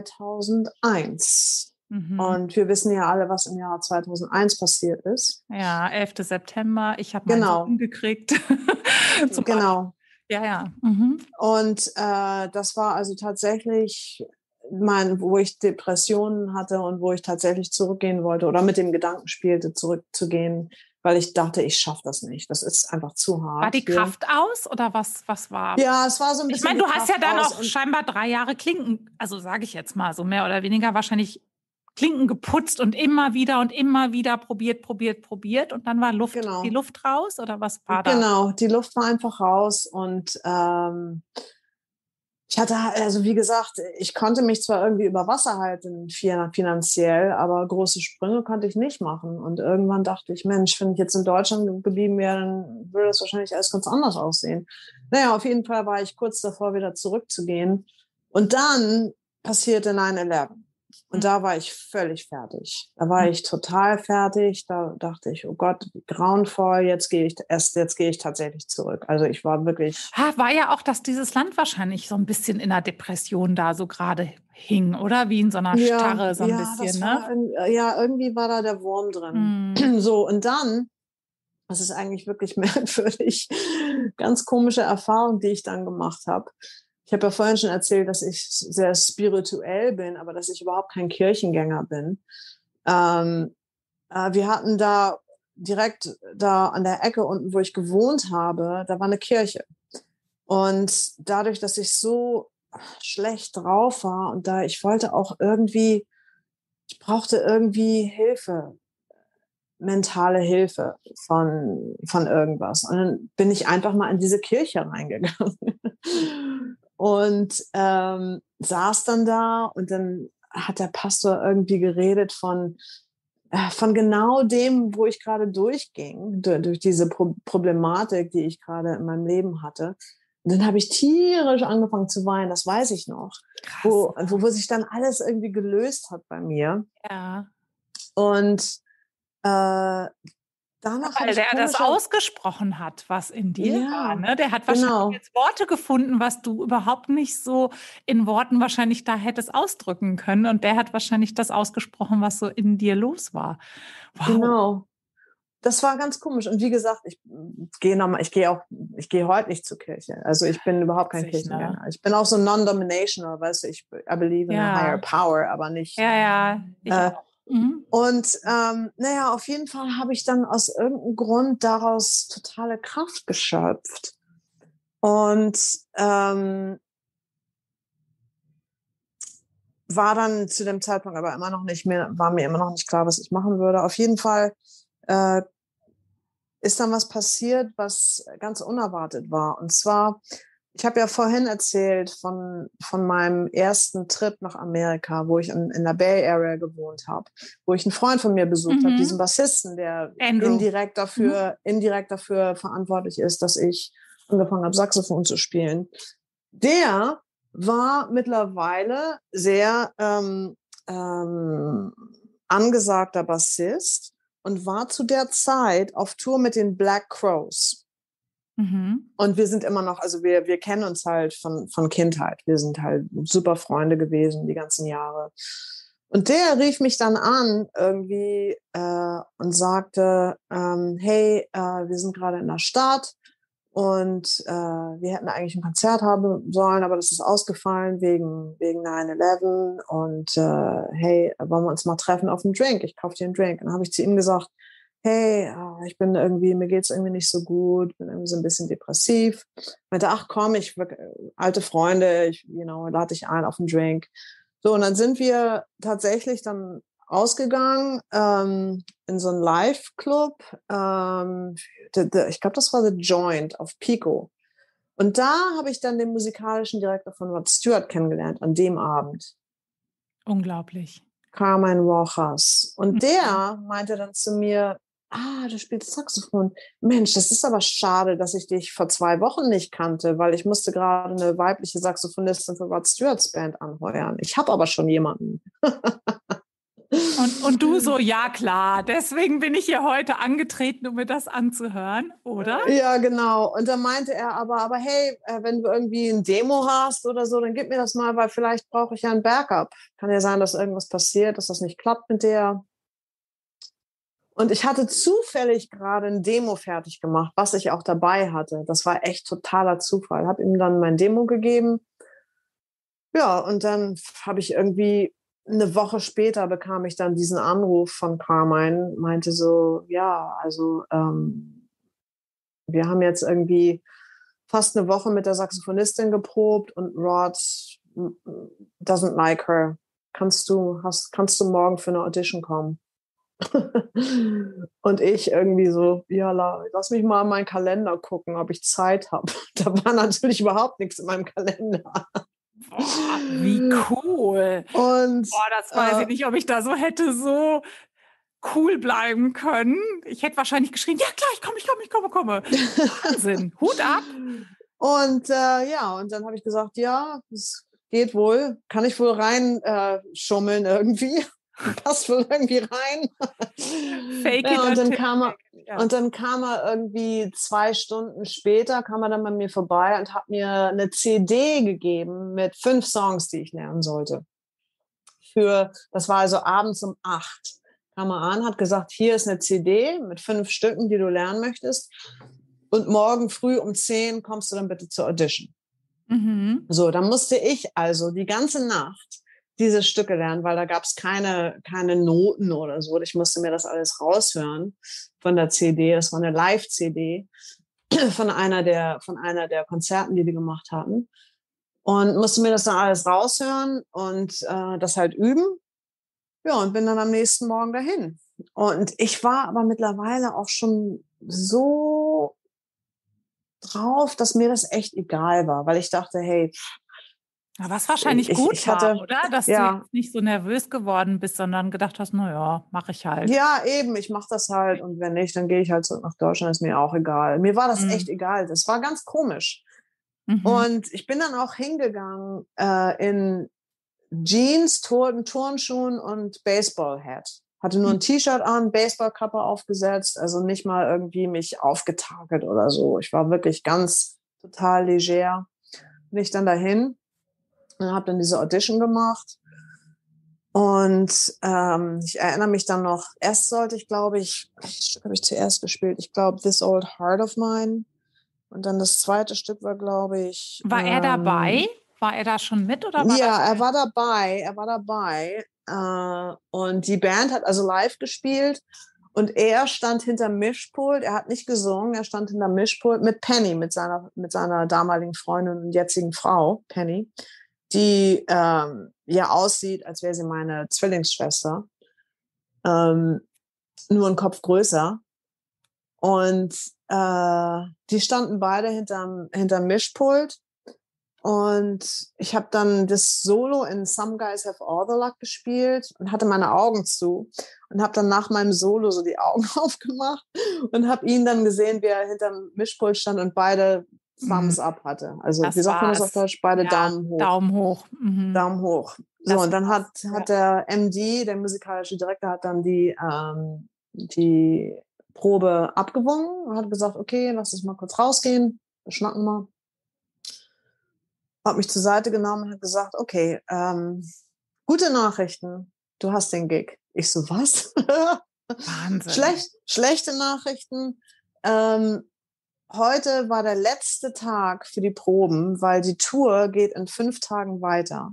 zweitausendeins. Mhm. Und wir wissen ja alle, was im Jahr zweitausendeins passiert ist. Ja, elfter September, ich habe meinen Genau. Sohn gekriegt. Zum Genau. Ja, ja. Mhm. Und äh, das war also tatsächlich mein, wo ich Depressionen hatte und wo ich tatsächlich zurückgehen wollte oder mit dem Gedanken spielte, zurückzugehen, weil ich dachte, ich schaffe das nicht. Das ist einfach zu hart. War die hier. Kraft aus oder was, was war? Ja, es war so ein Ich bisschen. meine, du die hast ja Kraft dann aus auch und- scheinbar drei Jahre Klinken, also sage ich jetzt mal so mehr oder weniger wahrscheinlich Klinken geputzt und immer wieder und immer wieder probiert, probiert, probiert und dann war Luft, Genau. die Luft raus oder was war da? Genau, die Luft war einfach raus und ähm, ich hatte, also wie gesagt, ich konnte mich zwar irgendwie über Wasser halten finanziell, aber große Sprünge konnte ich nicht machen. Und irgendwann dachte ich, Mensch, wenn ich jetzt in Deutschland geblieben wäre, dann würde das wahrscheinlich alles ganz anders aussehen. Naja, auf jeden Fall war ich kurz davor, wieder zurückzugehen. Und dann passierte nine eleven. Und da war ich völlig fertig. Da war ich total fertig. Da dachte ich, oh Gott, wie grauenvoll, jetzt gehe ich erst, jetzt gehe ich tatsächlich zurück. Also ich war wirklich. Ha, war ja auch, dass dieses Land wahrscheinlich so ein bisschen in der Depression da so gerade hing, oder? Wie in so einer Ja, Starre so ein ja, bisschen, das ne? war, irg- ja, irgendwie war da der Wurm drin. Hm. So, und dann, das ist eigentlich wirklich merkwürdig, ganz komische Erfahrung, die ich dann gemacht habe. Ich habe ja vorhin schon erzählt, dass ich sehr spirituell bin, aber dass ich überhaupt kein Kirchengänger bin. Ähm, äh, wir hatten da direkt da an der Ecke unten, wo ich gewohnt habe, da war eine Kirche. Und dadurch, dass ich so schlecht drauf war und da ich wollte auch irgendwie, ich brauchte irgendwie Hilfe, mentale Hilfe von, von irgendwas. Und dann bin ich einfach mal in diese Kirche reingegangen und ähm, saß dann da und dann hat der Pastor irgendwie geredet von, äh, von genau dem, wo ich gerade durchging, durch, durch diese Pro- Problematik, die ich gerade in meinem Leben hatte. Und dann habe ich tierisch angefangen zu weinen, das weiß ich noch, Krass. wo, wo, wo sich dann alles irgendwie gelöst hat bei mir. Ja. Und äh, danach habe Weil ich der das komische- ausgesprochen hat, was in dir Ja, war. Ne? Der hat wahrscheinlich genau. jetzt Worte gefunden, was du überhaupt nicht so in Worten wahrscheinlich da hättest ausdrücken können. Und der hat wahrscheinlich das ausgesprochen, was so in dir los war. Wow. Genau. Das war ganz komisch. Und wie gesagt, ich gehe nochmal, ich gehe auch, ich gehe heute nicht zur Kirche. Also ich bin überhaupt kein Sich, Kirchengänger. ne? Ich bin auch so non-dominational, weißt du, ich I believe in Ja. a higher power, aber nicht. Ja, ja. Ich Äh, auch. Mhm. Und ähm, naja, auf jeden Fall habe ich dann aus irgendeinem Grund daraus totale Kraft geschöpft. Und ähm, war dann zu dem Zeitpunkt aber immer noch nicht mehr, war mir immer noch nicht klar, was ich machen würde. Auf jeden Fall äh, ist dann was passiert, was ganz unerwartet war. Und zwar, ich habe ja vorhin erzählt von, von meinem ersten Trip nach Amerika, wo ich in, in der Bay Area gewohnt habe, wo ich einen Freund von mir besucht Mhm. habe, diesen Bassisten, der Andrew. indirekt dafür, indirekt dafür verantwortlich ist, dass ich angefangen habe, Saxophon zu spielen. Der war mittlerweile sehr ähm, ähm, angesagter Bassist und war zu der Zeit auf Tour mit den Black Crowes. Mhm. Und wir sind immer noch, also wir, wir kennen uns halt von, von Kindheit. Wir sind halt super Freunde gewesen die ganzen Jahre. Und der rief mich dann an irgendwie äh, und sagte, ähm, hey, äh, wir sind gerade in der Stadt und äh, wir hätten eigentlich ein Konzert haben sollen, aber das ist ausgefallen wegen, wegen nine eleven. Und äh, hey, wollen wir uns mal treffen auf einen Drink? Ich kaufe dir einen Drink. Und dann habe ich zu ihm gesagt, hey, ich bin irgendwie, mir geht's irgendwie nicht so gut, bin irgendwie so ein bisschen depressiv. Ich meinte, ach komm, ich, alte Freunde, ich, you know, lade dich ein auf einen Drink. So, und dann sind wir tatsächlich dann ausgegangen ähm, in so einen Live-Club. Ähm, the, the, ich glaube, das war The Joint auf Pico. Und da habe ich dann den musikalischen Direktor von Rod Stewart kennengelernt, an dem Abend. Unglaublich. Carmen Rojas. Und der meinte dann zu mir, ah, du spielst Saxophon. Mensch, das ist aber schade, dass ich dich vor zwei Wochen nicht kannte, weil ich musste gerade eine weibliche Saxophonistin für Rod Stewarts Band anheuern. Ich habe aber schon jemanden. Und, und du so, ja klar, deswegen bin ich hier heute angetreten, um mir das anzuhören, oder? Ja, genau. Und dann meinte er aber, aber hey, wenn du irgendwie ein Demo hast oder so, dann gib mir das mal, weil vielleicht brauche ich ja ein Backup. Kann ja sein, dass irgendwas passiert, dass das nicht klappt mit der. Und ich hatte zufällig gerade ein Demo fertig gemacht, was ich auch dabei hatte. Das war echt totaler Zufall. Habe ihm dann mein Demo gegeben. Ja, und dann habe ich irgendwie eine Woche später bekam ich dann diesen Anruf von Carmine, meinte so, ja, also ähm, wir haben jetzt irgendwie fast eine Woche mit der Saxophonistin geprobt und Rod doesn't like her. Kannst du, hast, kannst du morgen für eine Audition kommen? Und ich irgendwie so, ja, lass mich mal in meinen Kalender gucken, ob ich Zeit habe. Da war natürlich überhaupt nichts in meinem Kalender. Boah, wie cool. Und Boah, das weiß äh, ich nicht, ob ich da so hätte so cool bleiben können. Ich hätte wahrscheinlich geschrien, ja klar, ich komme, ich komme, ich komme, komme. Wahnsinn, Hut ab. Und äh, ja, und dann habe ich gesagt, ja, es geht wohl. Kann ich wohl rein äh, schummeln irgendwie? Passt wohl irgendwie rein. Fake ja, it und dann until kam er, ja. und dann kam er irgendwie zwei Stunden später, kam er dann bei mir vorbei und hat mir eine C D gegeben mit fünf Songs, die ich lernen sollte. Für, das war also abends um acht. Kam er an, hat gesagt, hier ist eine C D mit fünf Stücken, die du lernen möchtest. Und morgen früh um zehn kommst du dann bitte zur Audition. Mhm. So, dann musste ich also die ganze Nacht diese Stücke lernen, weil da gab es keine, keine Noten oder so. Ich musste mir das alles raushören von der C D. Das war eine Live-C D von einer der, von einer der Konzerten, die die gemacht hatten. Und musste mir das dann alles raushören und äh, das halt üben. Ja, und bin dann am nächsten Morgen dahin. Und ich war aber mittlerweile auch schon so drauf, dass mir das echt egal war, weil ich dachte, hey, aber was wahrscheinlich ich, gut ich hatte, war, oder? Dass ja, du jetzt nicht so nervös geworden bist, sondern gedacht hast, naja, mache ich halt. Ja, eben, ich mache das halt und wenn nicht, dann gehe ich halt zurück nach Deutschland, ist mir auch egal. Mir war das Mhm. echt egal, das war ganz komisch. Mhm. Und ich bin dann auch hingegangen äh, in Jeans, Turn, Turnschuhen und Baseballhat. Hatte nur ein T-Shirt an, Baseballkappe aufgesetzt, also nicht mal irgendwie mich aufgetakelt oder so. Ich war wirklich ganz total leger. Bin ich dann dahin und habe dann diese Audition gemacht. Und ähm, ich erinnere mich dann noch, erst sollte ich, glaube ich, welches Stück habe ich zuerst gespielt? Ich glaube, This Old Heart of Mine. Und dann das zweite Stück war, glaube ich... War ähm, er dabei? War er da schon mit? Oder war ja, das er war dabei, er war dabei. Äh, und die Band hat also live gespielt. Und er stand hinterm Mischpult, er hat nicht gesungen, er stand hinterm Mischpult mit Penny, mit seiner, mit seiner damaligen Freundin und jetzigen Frau, Penny, die ähm, ja aussieht, als wäre sie meine Zwillingsschwester, ähm, nur einen Kopf größer. Und äh, die standen beide hinterm, hinterm Mischpult. Und ich habe dann das Solo in Some Guys Have All the Luck gespielt und hatte meine Augen zu und habe dann nach meinem Solo so die Augen aufgemacht und habe ihn dann gesehen, wie er hinterm Mischpult stand und beide Thumbs up hatte. Also das wie sagt man das war's. auf Deutsch? Beide Ja, Daumen hoch. Daumen hoch. Mhm. Daumen hoch. So, Das und dann hat, war's. hat der M D, der musikalische Direktor, hat dann die, ähm, die Probe abgewogen und hat gesagt, okay, lass uns mal kurz rausgehen, wir schnacken mal. Hat mich zur Seite genommen und hat gesagt, okay, ähm, gute Nachrichten, du hast den Gig. Ich so, was? Wahnsinn. Schlecht, schlechte Nachrichten. Ähm, heute war der letzte Tag für die Proben, weil die Tour geht in fünf Tagen weiter.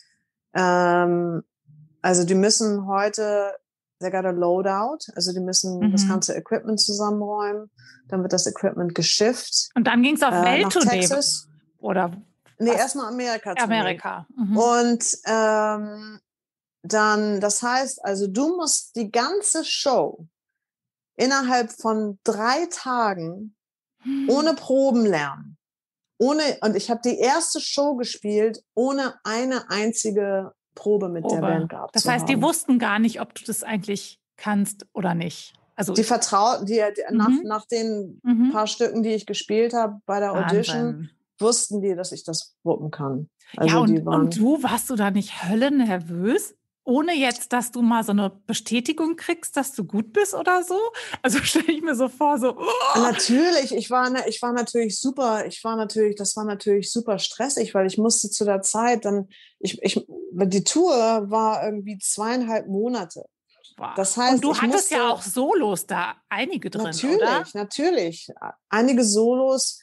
Ähm, also die müssen heute, they got a loadout, also die müssen Mhm. das ganze Equipment zusammenräumen. Dann wird das Equipment geschifft. Und dann ging es auf äh, Welttournee. Nach Texas. Oder Nee, erstmal Amerika. Amerika. Mhm. Und ähm, dann, das heißt, also du musst die ganze Show innerhalb von drei Tagen Hm. ohne Proben lernen. Ohne, und ich habe die erste Show gespielt ohne eine einzige Probe mit Probe. der Band gehabt Das zu heißt, haben. die wussten gar nicht, ob du das eigentlich kannst oder nicht. Also die vertrauten, die, die mhm. nach, nach den mhm. paar Stücken, die ich gespielt habe bei der Audition, Wahnsinn. wussten die, dass ich das wuppen kann. Also ja, und, die waren, und du, warst du da nicht höllennervös? Ohne jetzt, dass du mal so eine Bestätigung kriegst, dass du gut bist oder so? Also stelle ich mir so vor, so. Oh. Natürlich, ich war, ich war natürlich super, ich war natürlich, das war natürlich super stressig, weil ich musste zu der Zeit dann, ich, ich, die Tour war irgendwie zweieinhalb Monate. Wow. Das heißt, und du ich hattest musste, ja auch Solos da, einige drin, natürlich, oder? Natürlich, einige Solos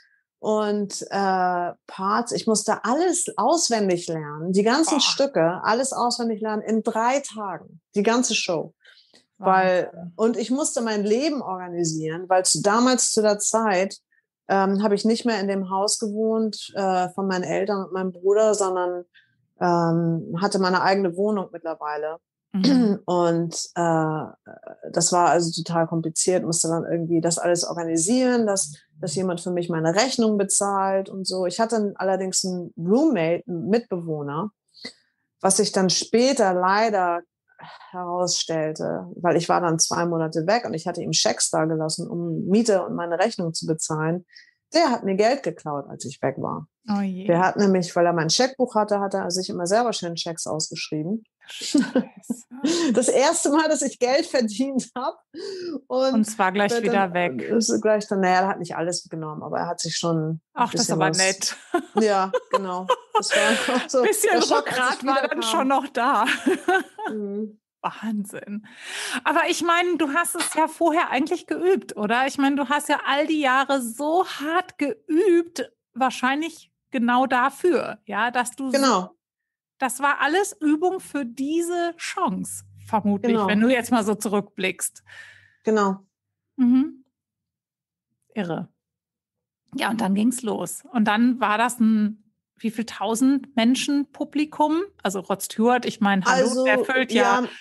und äh, Parts. Ich musste alles auswendig lernen, die ganzen oh. Stücke, alles auswendig lernen in drei Tagen, die ganze Show. Weil, und ich musste mein Leben organisieren, weil zu, damals zu der Zeit ähm, habe ich nicht mehr in dem Haus gewohnt äh, von meinen Eltern und meinem Bruder, sondern ähm, hatte meine eigene Wohnung mittlerweile. Mhm. Und äh, das war also total kompliziert, musste dann irgendwie das alles organisieren, dass, dass jemand für mich meine Rechnung bezahlt und so. Ich hatte allerdings einen Roommate, einen Mitbewohner, was sich dann später leider herausstellte, weil ich war dann zwei Monate weg und ich hatte ihm Schecks da gelassen, um Miete und meine Rechnung zu bezahlen. Der hat mir Geld geklaut, als ich weg war. Oh je. Der hat nämlich, weil er mein Scheckbuch hatte, hat er sich immer selber schön Schecks ausgeschrieben. Scheiße. Das erste Mal, dass ich Geld verdient habe. Und, und zwar gleich dann, wieder weg. Ist gleich dann, naja, er hat nicht alles genommen, aber er hat sich schon. Ach, das ist aber was, nett. Ja, genau. Das war so. Ein bisschen Schock, Rückgrat war dann kam. schon noch da. Mhm. Wahnsinn. Aber ich meine, du hast es ja vorher eigentlich geübt, oder? Ich meine, du hast ja all die Jahre so hart geübt, wahrscheinlich genau dafür, ja, dass du Genau. So, das war alles Übung für diese Chance, vermutlich, genau. wenn du jetzt mal so zurückblickst. Genau. Mhm. Irre. Ja, und dann ging's los. Und dann war das ein wie viel tausend Menschen Publikum? Also Rod Stewart, ich meine, hallo, also, der füllt ja, ja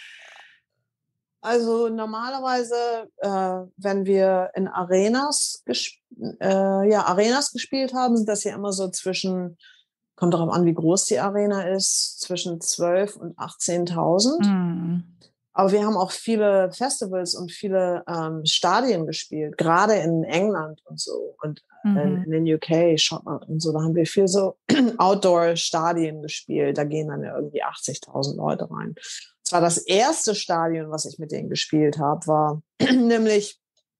also normalerweise, äh, wenn wir in Arenas, gesp- äh, ja, Arenas gespielt haben, sind das ja immer so zwischen, kommt darauf an, wie groß die Arena ist, zwischen zwölf und achtzehntausend. Mhm. Aber wir haben auch viele Festivals und viele ähm, Stadien gespielt, gerade in England und so und mhm. in, in den U K, Schottland und so. Da haben wir viel so Outdoor-Stadien gespielt. Da gehen dann ja irgendwie achtzigtausend Leute rein. Das war das erste Stadion, was ich mit denen gespielt habe, war nämlich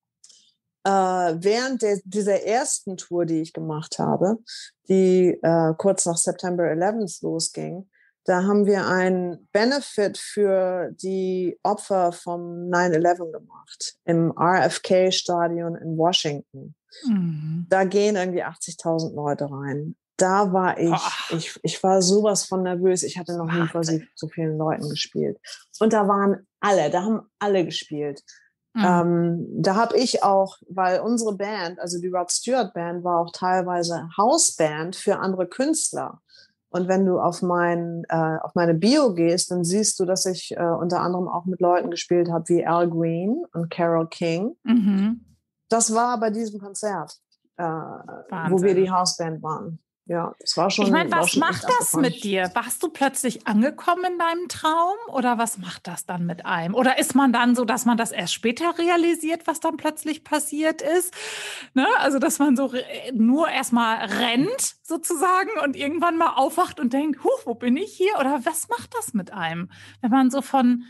äh, während der, dieser ersten Tour, die ich gemacht habe, die äh, kurz nach September eleventh losging. Da haben wir einen Benefit für die Opfer vom nine eleven gemacht im R F K-Stadion in Washington. Mhm. Da gehen irgendwie achtzigtausend Leute rein. Da war ich, ich, ich war sowas von nervös. Ich hatte noch nie vor so, so vielen Leuten gespielt. Und da waren alle, da haben alle gespielt. Mhm. Ähm, da habe ich auch, weil unsere Band, also die Rod Stewart Band, war auch teilweise Hausband für andere Künstler. Und wenn du auf, mein, äh, auf meine Bio gehst, dann siehst du, dass ich äh, unter anderem auch mit Leuten gespielt habe wie Al Green und Carole King. Mhm. Das war bei diesem Konzert, äh, wo wir die Hausband waren. Ja, das war schon. Ich meine, was macht das mit dir? Warst du plötzlich angekommen in deinem Traum oder was macht das dann mit einem? Oder ist man dann so, dass man das erst später realisiert, was dann plötzlich passiert ist? Ne? Also, dass man so nur erstmal rennt sozusagen und irgendwann mal aufwacht und denkt, huch, wo bin ich hier? Oder was macht das mit einem, wenn man so von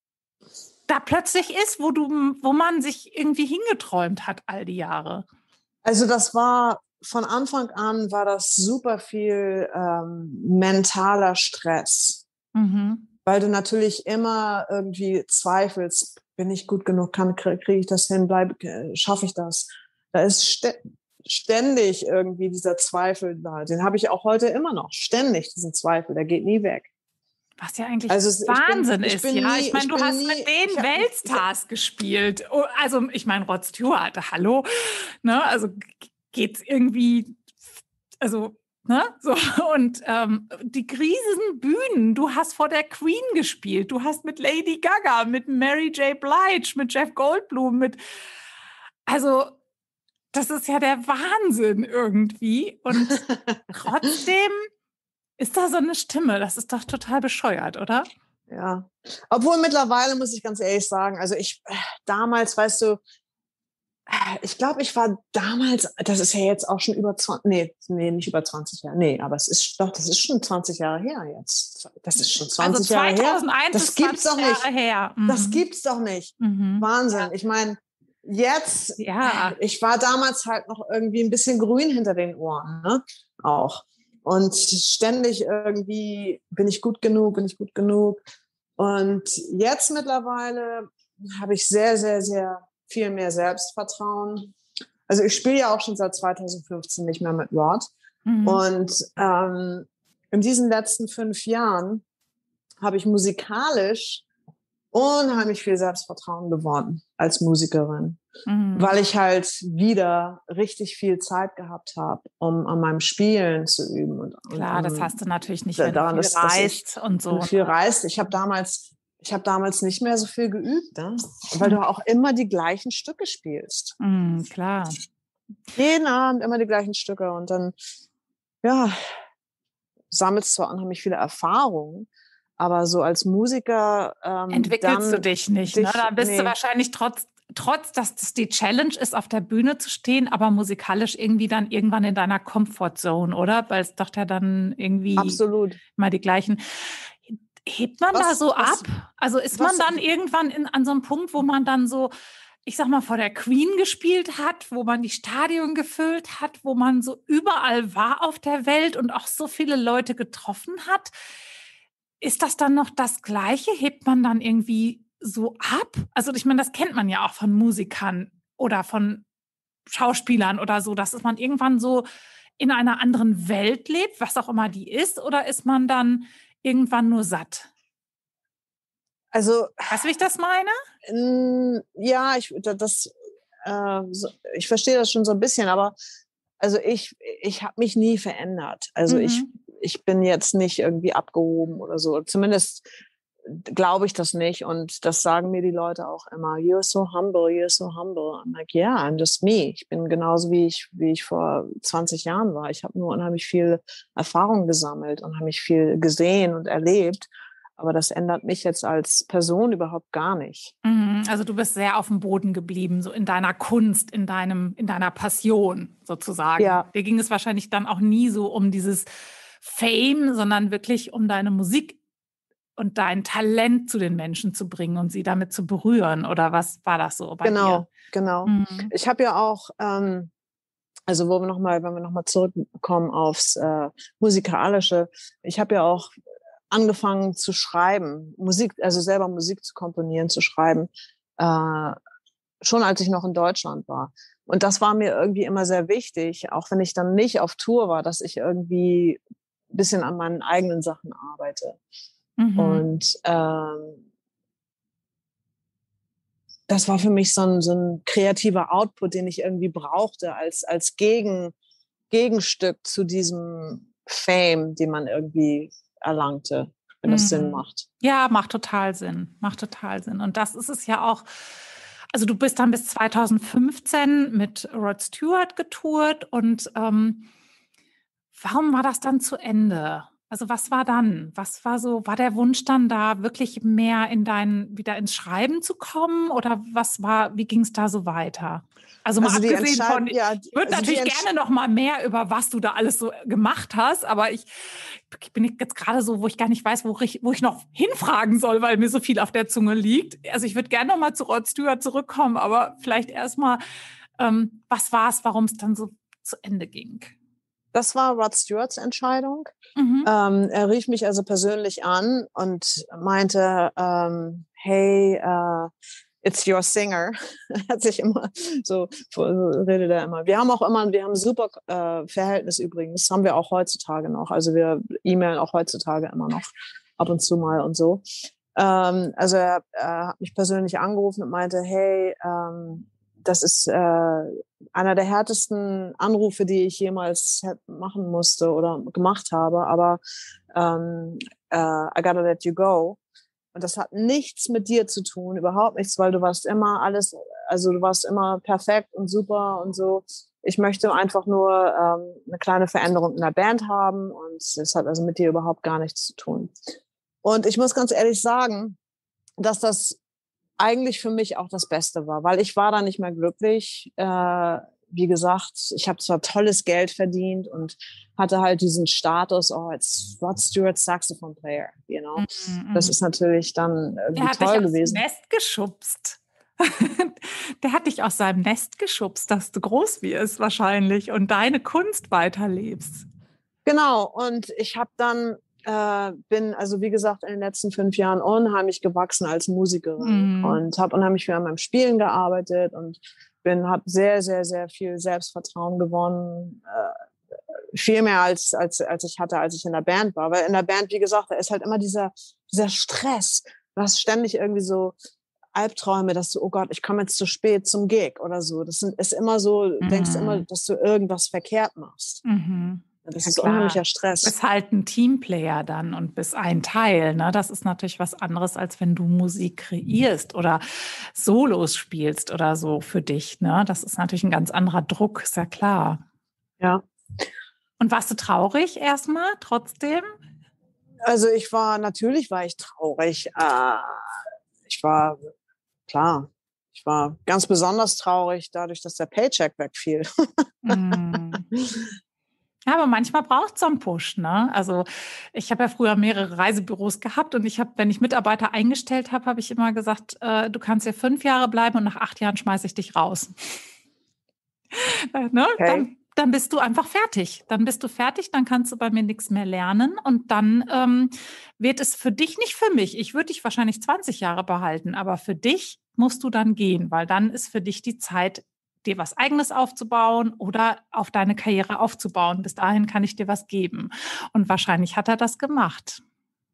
da plötzlich ist, wo du, wo man sich irgendwie hingeträumt hat all die Jahre? Also, das war von Anfang an war das super viel ähm, mentaler Stress, mhm. weil du natürlich immer irgendwie zweifelst, bin ich gut genug, kann kriege krieg ich das hin, bleib, schaffe ich das? Da ist st- ständig irgendwie dieser Zweifel da. Den habe ich auch heute immer noch, ständig diesen Zweifel, der geht nie weg. Was ja eigentlich also Wahnsinn bin, ist, ja. Nie, ich meine, du hast nie, mit den hab, Weltstars gespielt. Also, ich meine, Rod Stewart, hallo. Ne? Also geht's irgendwie, also, ne? So, und ähm, die riesigen Bühnen, du hast vor der Queen gespielt, du hast mit Lady Gaga, mit Mary J. Blige, mit Jeff Goldblum, mit, also, das ist ja der Wahnsinn irgendwie. Und trotzdem ist da so eine Stimme? Das ist doch total bescheuert, oder? Ja. Obwohl mittlerweile, muss ich ganz ehrlich sagen, also ich, damals, weißt du, ich glaube, ich war damals, das ist ja jetzt auch schon über zwanzig, nee, nee, nicht über zwanzig Jahre, nee, aber es ist doch, das ist schon zwanzig Jahre her jetzt. Das ist schon zwanzig also Jahre her. zweitausendeins Das ist gibt's doch nicht. Jahre her. Mhm. Das gibt's doch nicht. Mhm. Wahnsinn. Ja. Ich meine, jetzt, ja. ich war damals halt noch irgendwie ein bisschen grün hinter den Ohren, ne? Auch. Und ständig irgendwie, bin ich gut genug, bin ich gut genug. Und jetzt mittlerweile habe ich sehr, sehr, sehr viel mehr Selbstvertrauen. Also ich spiele ja auch schon seit zweitausendfünfzehn nicht mehr mit Rod. Mhm. Und ähm, in diesen letzten fünf Jahren habe ich musikalisch unheimlich viel Selbstvertrauen gewonnen als Musikerin, mhm. weil ich halt wieder richtig viel Zeit gehabt habe, um an meinem Spielen zu üben. Und, Klar, und, das hast du natürlich nicht, wenn daran, du viel dass, reist dass und so. Und viel reist. Ich habe damals, ich habe damals nicht mehr so viel geübt, ne? Weil mhm. du auch immer die gleichen Stücke spielst. Mhm, klar. Jeden Abend immer die gleichen Stücke und dann, ja, sammelst zwar unheimlich viele Erfahrungen, aber so als Musiker ähm, entwickelst dann du dich nicht. Dich, ne? Da bist nee. du wahrscheinlich trotz, trotz, dass das die Challenge ist, auf der Bühne zu stehen, aber musikalisch irgendwie dann irgendwann in deiner Comfortzone, oder? Weil es doch ja dann irgendwie Absolut. mal die gleichen. Hebt man was, da so was, ab? Also ist was, man dann irgendwann in, an so einem Punkt, wo man dann so, ich sag mal, vor der Queen gespielt hat, wo man die Stadion gefüllt hat, wo man so überall war auf der Welt und auch so viele Leute getroffen hat? Ist das dann noch das Gleiche? Hebt man dann irgendwie so ab? Also ich meine, das kennt man ja auch von Musikern oder von Schauspielern oder so, dass man irgendwann so in einer anderen Welt lebt, was auch immer die ist, oder ist man dann irgendwann nur satt? Also, weißt du, wie ich das meine? Ja, ich, das, äh, ich verstehe das schon so ein bisschen, aber also ich, ich habe mich nie verändert. Also mhm. ich, ich bin jetzt nicht irgendwie abgehoben oder so. Zumindest glaube ich das nicht. Und das sagen mir die Leute auch immer. You're so humble, you're so humble. I'm like, yeah, I'm just me. Ich bin genauso wie ich, wie ich vor zwanzig Jahren war. Ich habe nur unheimlich viel Erfahrung gesammelt, unheimlich viel gesehen und erlebt. Aber das ändert mich jetzt als Person überhaupt gar nicht. Also du bist sehr auf dem Boden geblieben, so in deiner Kunst, in deinem, in deiner Passion sozusagen. Ja. Dir ging es wahrscheinlich dann auch nie so um dieses Fame, sondern wirklich um deine Musik und dein Talent zu den Menschen zu bringen und sie damit zu berühren. Oder was war das so bei genau, dir? Genau, genau. Mhm. Ich habe ja auch, ähm, also wo wir noch mal, wenn wir nochmal zurückkommen aufs äh, Musikalische, ich habe ja auch angefangen zu schreiben, Musik, also selber Musik zu komponieren, zu schreiben, äh, schon als ich noch in Deutschland war. Und das war mir irgendwie immer sehr wichtig, auch wenn ich dann nicht auf Tour war, dass ich irgendwie ein bisschen an meinen eigenen Sachen arbeite. Mhm. Und ähm, das war für mich so ein, so ein kreativer Output, den ich irgendwie brauchte als, als Gegen, Gegenstück zu diesem Fame, den man irgendwie erlangte, wenn das mhm. Sinn macht. Ja, macht total Sinn. Macht total Sinn. Und das ist es ja auch. Also du bist dann bis zweitausendfünfzehn mit Rod Stewart getourt. Und ähm, warum war das dann zu Ende? Also was war dann? Was war so, war der Wunsch dann da, wirklich mehr in dein, wieder ins Schreiben zu kommen? Oder was war, wie ging es da so weiter? Also mal also abgesehen von, ich ja, würde also natürlich gerne noch mal mehr über was du da alles so gemacht hast, aber ich, ich bin jetzt gerade so, wo ich gar nicht weiß, wo ich, wo ich noch hinfragen soll, weil mir so viel auf der Zunge liegt. Also ich würde gerne noch mal zu Rod Stewart zurückkommen, aber vielleicht erstmal, ähm, was war es, warum es dann so zu Ende ging? Das war Rod Stewarts Entscheidung. Mhm. Ähm, er rief mich also persönlich an und meinte, ähm, hey, uh, it's your singer. Er hat sich immer so, so redet er immer. Wir haben auch immer, wir haben ein super äh, Verhältnis übrigens, haben wir auch heutzutage noch. Also wir e-mailen auch heutzutage immer noch ab und zu mal und so. Ähm, also er, er hat mich persönlich angerufen und meinte, hey, ähm, das ist äh, einer der härtesten Anrufe, die ich jemals machen musste oder gemacht habe. Aber ähm, uh, I gotta let you go. Und das hat nichts mit dir zu tun, überhaupt nichts, weil du warst immer alles, also du warst immer perfekt und super und so. Ich möchte einfach nur ähm, eine kleine Veränderung in der Band haben und es hat also mit dir überhaupt gar nichts zu tun. Und ich muss ganz ehrlich sagen, dass das eigentlich für mich auch das Beste war, weil ich war da nicht mehr glücklich. Äh, wie gesagt, ich habe zwar tolles Geld verdient und hatte halt diesen Status, oh, it's Rod Stewart Saxophone Player, you know. Mhm. Das ist natürlich dann irgendwie Der hat toll dich gewesen. Aus dem Nest geschubst. Der hat dich aus seinem Nest geschubst, dass du groß wirst wahrscheinlich und deine Kunst weiterlebst. Genau, und ich habe dann äh, bin also wie gesagt in den letzten fünf Jahren unheimlich gewachsen als Musikerin Mhm. und habe unheimlich viel an meinem Spielen gearbeitet und bin habe sehr sehr sehr viel Selbstvertrauen gewonnen, äh, viel mehr als als als ich hatte, als ich in der Band war, weil in der Band, wie gesagt, da ist halt immer dieser dieser Stress, du hast ständig irgendwie so Albträume, dass du, oh Gott, ich komme jetzt zu spät zum Gig oder so. Das sind, ist immer so, du denkst immer, Mhm. dass du irgendwas verkehrt machst. Mhm. Das Ja, ist klar. unheimlicher Du Stress. bist halt ein Teamplayer dann und bist ein Teil. Ne? Das ist natürlich was anderes, als wenn du Musik kreierst oder Solos spielst oder so für dich. Ne? Das ist natürlich ein ganz anderer Druck, ist ja klar. Ja. Und warst du traurig erstmal trotzdem? Also ich war, natürlich war ich traurig. Äh, ich war, klar, ich war ganz besonders traurig dadurch, dass der Paycheck wegfiel. Mm. Ja, aber manchmal braucht es so einen Push, ne? Also ich habe ja früher mehrere Reisebüros gehabt und ich habe, wenn ich Mitarbeiter eingestellt habe, habe ich immer gesagt, äh, du kannst hier fünf Jahre bleiben und nach acht Jahren schmeiße ich dich raus. ne? Okay. Dann, dann bist du einfach fertig. Dann bist du fertig, dann kannst du bei mir nichts mehr lernen und dann ähm, wird es für dich, nicht für mich. Ich würde dich wahrscheinlich zwanzig Jahre behalten, aber für dich musst du dann gehen, weil dann ist für dich die Zeit, dir was Eigenes aufzubauen oder auf deine Karriere aufzubauen. Bis dahin kann ich dir was geben. Und wahrscheinlich hat er das gemacht.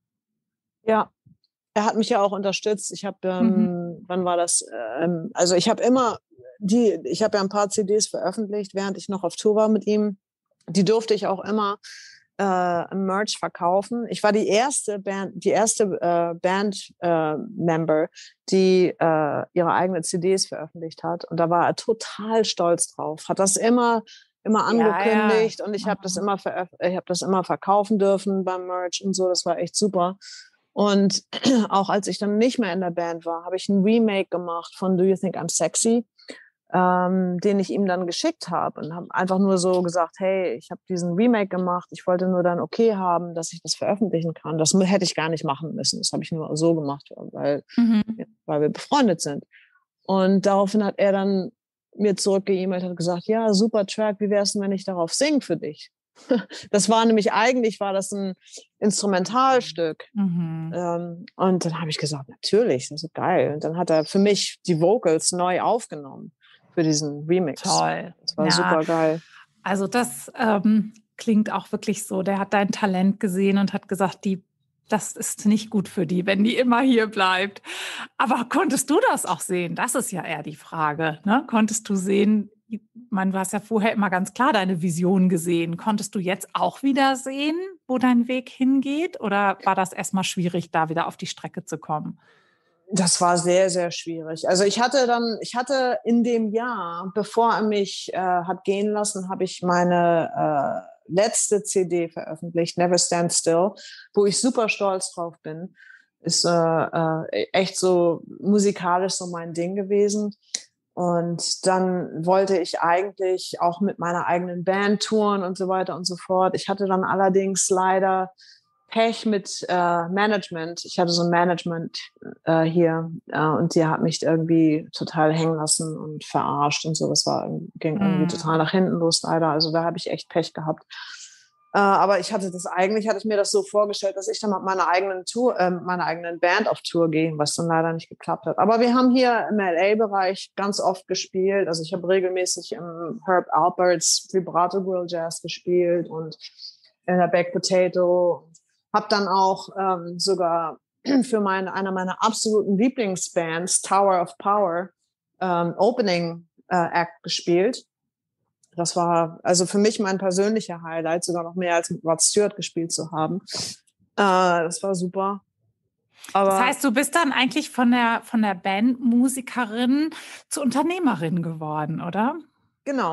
Ja, er hat mich ja auch unterstützt. Ich habe, ähm, Mhm. wann war das? Ähm, also ich habe immer die, ich habe ja ein paar C Ds veröffentlicht, während ich noch auf Tour war mit ihm. Die durfte ich auch immer äh, Merch verkaufen. Ich war die erste Band, die erste äh, Band-Member, äh, die äh, ihre eigenen C Ds veröffentlicht hat. Und da war er total stolz drauf. Hat das immer immer angekündigt Ja, ja. und ich habe das immer ich habe das immer verkaufen dürfen beim Merch und so. Das war echt super. Und auch als ich dann nicht mehr in der Band war, habe ich ein Remake gemacht von Do You Think I'm Sexy? Ähm, den ich ihm dann geschickt habe und habe einfach nur so gesagt, hey, ich habe diesen Remake gemacht, ich wollte nur dann okay haben, dass ich das veröffentlichen kann. Das hätte ich gar nicht machen müssen, das habe ich nur so gemacht, weil, Mhm. weil wir befreundet sind. Und daraufhin hat er dann mir zurückgeemailt und gesagt, ja, super Track, wie wär's denn, wenn ich darauf singe für dich? Das war nämlich, eigentlich war das ein Instrumentalstück. Mhm. Ähm, und dann habe ich gesagt, natürlich, das ist geil. Und dann hat er für mich die Vocals neu aufgenommen für diesen Remix. Toll. Das war Ja, super geil. Also das ähm, klingt auch wirklich so. Der hat dein Talent gesehen und hat gesagt, die, das ist nicht gut für die, wenn die immer hier bleibt. Aber konntest du das auch sehen? Das ist ja eher die Frage. Ne? Konntest du sehen, ich meine, du hast ja vorher immer ganz klar deine Vision gesehen. Konntest du jetzt auch wieder sehen, wo dein Weg hingeht? Oder war das erstmal schwierig, da wieder auf die Strecke zu kommen? Das war sehr, sehr schwierig. Also ich hatte dann, ich hatte in dem Jahr, bevor er mich äh, hat gehen lassen, habe ich meine äh, letzte C D veröffentlicht, Never Stand Still, wo ich super stolz drauf bin. Ist äh, äh, echt so musikalisch so mein Ding gewesen. Und dann wollte ich eigentlich auch mit meiner eigenen Band touren und so weiter und so fort. Ich hatte dann allerdings leider Pech mit äh, Management. Ich hatte so ein Management äh, hier äh, und die hat mich irgendwie total hängen lassen und verarscht und so. Das war, ging irgendwie Mm. total nach hinten los leider. Also da habe ich echt Pech gehabt. Äh, aber ich hatte das eigentlich, hatte ich mir das so vorgestellt, dass ich dann mit meiner eigenen Tour, äh, meiner eigenen Band auf Tour gehe, was dann leider nicht geklappt hat. Aber wir haben hier im L A-Bereich ganz oft gespielt. Also ich habe regelmäßig im Herb Alpert's Vibrato Grill Jazz gespielt und in der Baked Potato. Hab dann auch ähm, sogar für meine, einer meiner absoluten Lieblingsbands, Tower of Power, ähm, Opening äh, Act gespielt. Das war also für mich mein persönlicher Highlight, sogar noch mehr als mit Rod Stewart gespielt zu haben. Äh, das war super. Aber das heißt, du bist dann eigentlich von der, von der Bandmusikerin zur Unternehmerin geworden, oder? genau,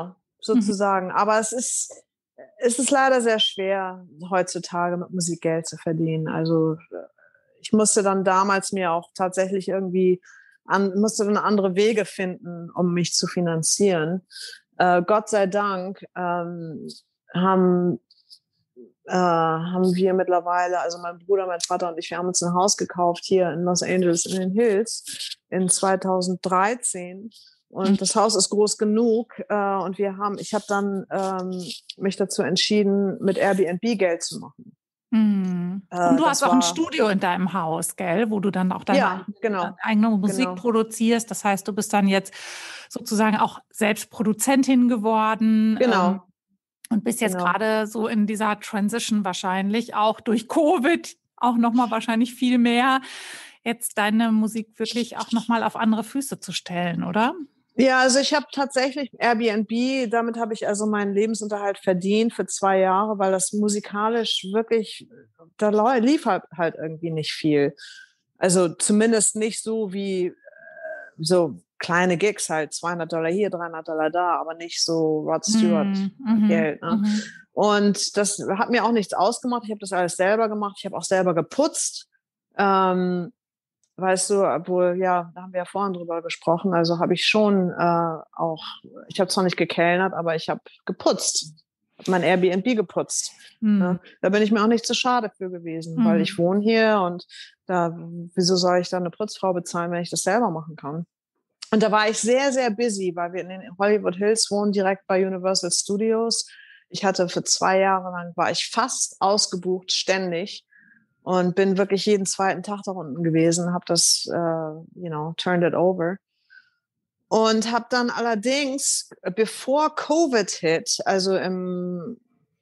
sozusagen. Mhm. Aber es ist, es ist leider sehr schwer, heutzutage mit Musik Geld zu verdienen. Also ich musste dann damals mir auch tatsächlich irgendwie an, musste dann andere Wege finden, um mich zu finanzieren. Äh, Gott sei Dank ähm, haben äh, haben wir mittlerweile, also mein Bruder, mein Vater und ich, wir haben uns ein Haus gekauft hier in Los Angeles in den Hills in zweitausenddreizehn. Und das Haus ist groß genug äh, und wir haben, ich habe dann ähm, mich dazu entschieden, mit Airbnb Geld zu machen. Mhm. Äh, und du hast auch war, ein Studio in deinem Haus, gell, wo du dann auch deine ja, genau, eigene Musik genau. produzierst. Das heißt, du bist dann jetzt sozusagen auch selbst Produzentin geworden. Genau. Ähm, und bist jetzt genau. gerade so in dieser Transition wahrscheinlich, auch durch Covid, auch nochmal wahrscheinlich viel mehr, jetzt deine Musik wirklich auch nochmal auf andere Füße zu stellen, oder? Ja, also ich habe tatsächlich Airbnb, damit habe ich also meinen Lebensunterhalt verdient für zwei Jahre, weil das musikalisch wirklich, da lief halt, halt irgendwie nicht viel. Also zumindest nicht so wie so kleine Gigs, halt zweihundert Dollar hier, dreihundert Dollar da, aber nicht so Rod Stewart mhm, Geld. Ne? Mhm. Und das hat mir auch nichts ausgemacht. Ich habe das alles selber gemacht. Ich habe auch selber geputzt. Ähm, Weißt du, obwohl, ja, da haben wir ja vorhin drüber gesprochen, also habe ich schon äh, auch, ich habe zwar nicht gekellnert, aber ich habe geputzt, hab mein Airbnb geputzt. Mhm. Ne? Da bin ich mir auch nicht zu schade für gewesen, mhm. weil ich wohne hier und da, wieso soll ich da eine Putzfrau bezahlen, wenn ich das selber machen kann? Und da war ich sehr, sehr busy, weil wir in den Hollywood Hills wohnen, direkt bei Universal Studios. Ich hatte für zwei Jahre lang, war ich fast ausgebucht, ständig. Und bin wirklich jeden zweiten Tag da unten gewesen, habe das, uh, you know, turned it over. Und habe dann allerdings, bevor Covid hit, also im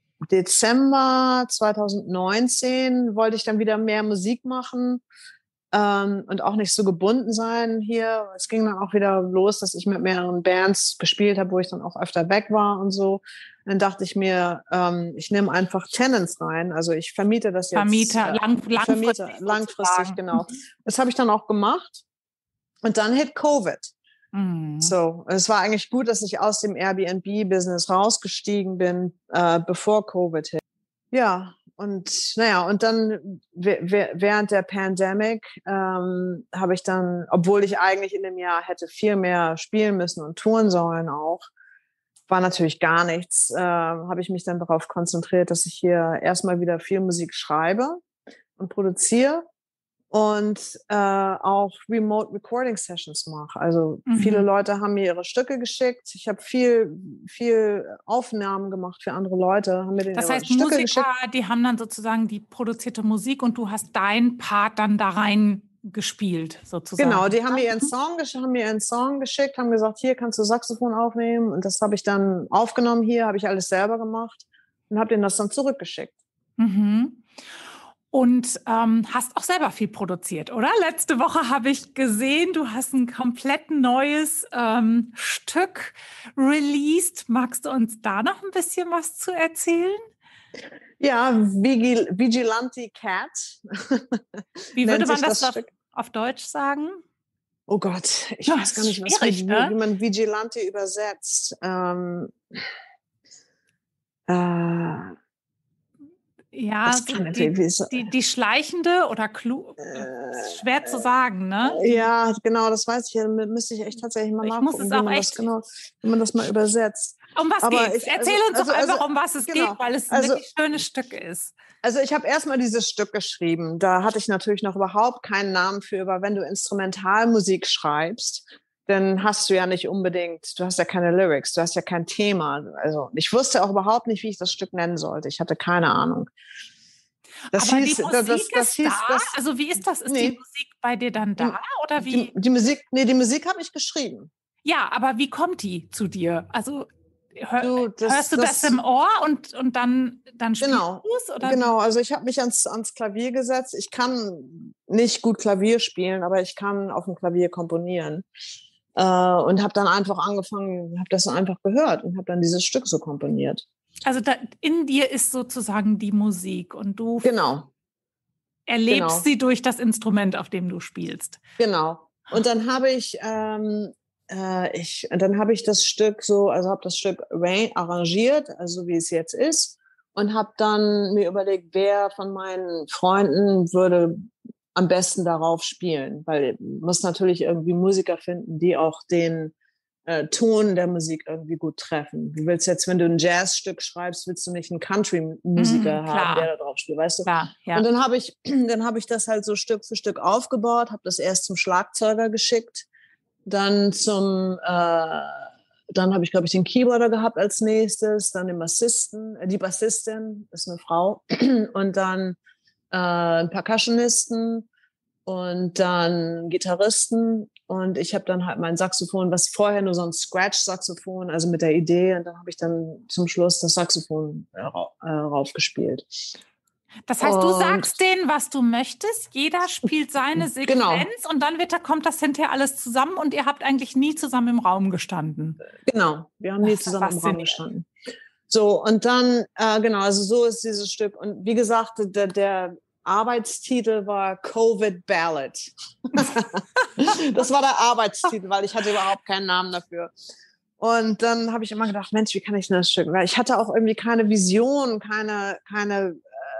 Dezember zweitausendneunzehn, wollte ich dann wieder mehr Musik machen ähm, und auch nicht so gebunden sein hier. Es ging dann auch wieder los, dass ich mit mehreren Bands gespielt habe, wo ich dann auch öfter weg war und so. Dann dachte ich mir, ähm, ich nehme einfach Tenants rein. Also ich vermiete das jetzt. Vermieter, äh, lang, langfristig. Vermieter, langfristig, genau. Das habe ich dann auch gemacht. Und dann hit Covid. Mhm. So, es war eigentlich gut, dass ich aus dem Airbnb-Business rausgestiegen bin, äh, bevor Covid hit. Ja, und naja, und dann während der Pandemic ähm, habe ich dann, obwohl ich eigentlich in dem Jahr hätte viel mehr spielen müssen und touren sollen auch, war natürlich gar nichts, äh, habe ich mich dann darauf konzentriert, dass ich hier erstmal wieder viel Musik schreibe und produziere und äh, auch Remote Recording Sessions mache. Also mhm. viele Leute haben mir ihre Stücke geschickt. Ich habe viel, viel Aufnahmen gemacht für andere Leute. Haben mir das ihre heißt, Stücke Musiker, geschickt. Die haben dann sozusagen die produzierte Musik und du hast deinen Part dann da rein gespielt, sozusagen. Genau, die haben mir ihren Song, haben mir ihren Song geschickt, haben gesagt, hier kannst du Saxophon aufnehmen. Und das habe ich dann aufgenommen hier, habe ich alles selber gemacht und habe denen das dann zurückgeschickt. Mhm. Und ähm, hast auch selber viel produziert, oder? Letzte Woche habe ich gesehen, du hast ein komplett neues ähm, Stück released. Magst du uns da noch ein bisschen was zu erzählen? Ja, Vigil- Vigilante Cat. Wie würde man das, das auf, auf Deutsch sagen? Oh Gott, ich ja, weiß gar nicht, was, wie, ne? wie man Vigilante übersetzt. Ähm, äh, Ja, so die, die, die schleichende oder Clou, äh, schwer zu sagen, ne? Die, ja, genau, das weiß ich ja, müsste ich echt tatsächlich mal ich nachgucken, muss es wie, auch man echt das genau, wie man das mal übersetzt. Um was Aber geht's? ich, Erzähl also, uns also, doch einfach, also, um was es genau, geht, weil es ein also, wirklich schönes Stück ist. Also ich habe erstmal dieses Stück geschrieben. Da hatte ich natürlich noch überhaupt keinen Namen für, aber wenn du Instrumentalmusik schreibst, dann hast du ja nicht unbedingt, du hast ja keine Lyrics, du hast ja kein Thema. Also ich wusste auch überhaupt nicht, wie ich das Stück nennen sollte. Ich hatte keine Ahnung. Das Aber hieß, die Musik das, das, ist hieß, da? Das, also wie ist das? Ist nee, die Musik bei dir dann da? Die, oder wie? Die, die Musik, nee, die Musik habe ich geschrieben. Ja, aber wie kommt die zu dir? Also hör, du, das, hörst du das, das im Ohr und, und dann, dann spielst genau, du es? Oder genau, also ich habe mich ans, ans Klavier gesetzt. Ich kann nicht gut Klavier spielen, aber ich kann auf dem Klavier komponieren. Äh, und habe dann einfach angefangen, habe das einfach gehört und habe dann dieses Stück so komponiert. Also da, in dir ist sozusagen die Musik und du genau. erlebst genau. sie durch das Instrument, auf dem du spielst. Genau. Und dann habe ich ähm, äh, ich, dann habe ich das Stück so, also habe das Stück arrangiert, also wie es jetzt ist, und habe dann mir überlegt, wer von meinen Freunden würde am besten darauf spielen, weil ich muss natürlich irgendwie Musiker finden, die auch den äh, Ton der Musik irgendwie gut treffen. Du willst jetzt, wenn du ein Jazzstück schreibst, willst du nicht einen Country-Musiker Mhm, haben, klar. der da drauf spielt, weißt du? Klar, ja. Und dann habe ich, dann habe ich das halt so Stück für Stück aufgebaut, habe das erst zum Schlagzeuger geschickt, dann zum, äh, dann habe ich, glaube ich, den Keyboarder gehabt als nächstes, dann den Bassisten, äh, die Bassistin, ist eine Frau, und dann äh, einen Percussionisten und dann Gitarristen, und ich habe dann halt mein Saxophon, was vorher nur so ein Scratch-Saxophon, also mit der Idee, und dann habe ich dann zum Schluss das Saxophon äh, raufgespielt. Das heißt, du Und sagst denen, was du möchtest, jeder spielt seine Sequenz, genau. Und dann wird, da kommt das hinterher alles zusammen und ihr habt eigentlich nie zusammen im Raum gestanden. Genau, wir haben nie zusammen im Raum gestanden. So, und dann, äh, genau, also so ist dieses Stück. Und wie gesagt, der, der Arbeitstitel war Covid Ballad. Das war der Arbeitstitel, weil ich hatte überhaupt keinen Namen dafür. Und dann habe ich immer gedacht, Mensch, wie kann ich denn das Stück? Weil ich hatte auch irgendwie keine Vision, keine, keine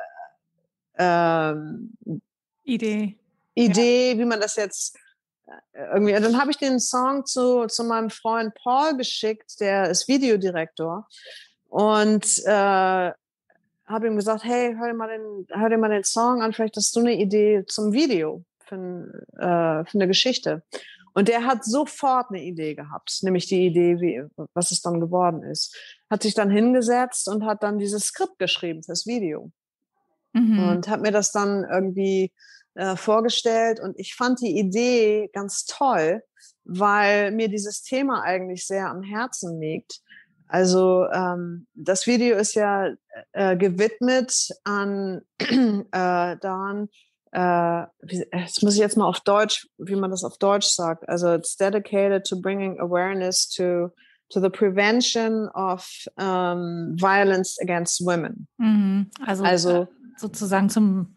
äh, ähm, Idee. Idee, ja. Wie man das jetzt äh, irgendwie. Dann habe ich den Song zu, zu meinem Freund Paul geschickt, der ist Videodirektor. Und äh, habe ihm gesagt, hey, hör dir, mal den, hör dir mal den Song an, vielleicht hast du eine Idee zum Video für, äh, für eine Geschichte. Und der hat sofort eine Idee gehabt, nämlich die Idee, wie, was es dann geworden ist. Hat sich dann hingesetzt und hat dann dieses Skript geschrieben fürs Video. Mhm. Und hat mir das dann irgendwie äh, vorgestellt. Und ich fand die Idee ganz toll, weil mir dieses Thema eigentlich sehr am Herzen liegt. Also ähm, das Video ist ja äh, gewidmet an äh, daran, äh, wie, das muss ich jetzt mal auf Deutsch, wie man das auf Deutsch sagt. Also it's dedicated to bringing awareness to to the prevention of um, violence against women. Mhm. Also, also äh, sozusagen zum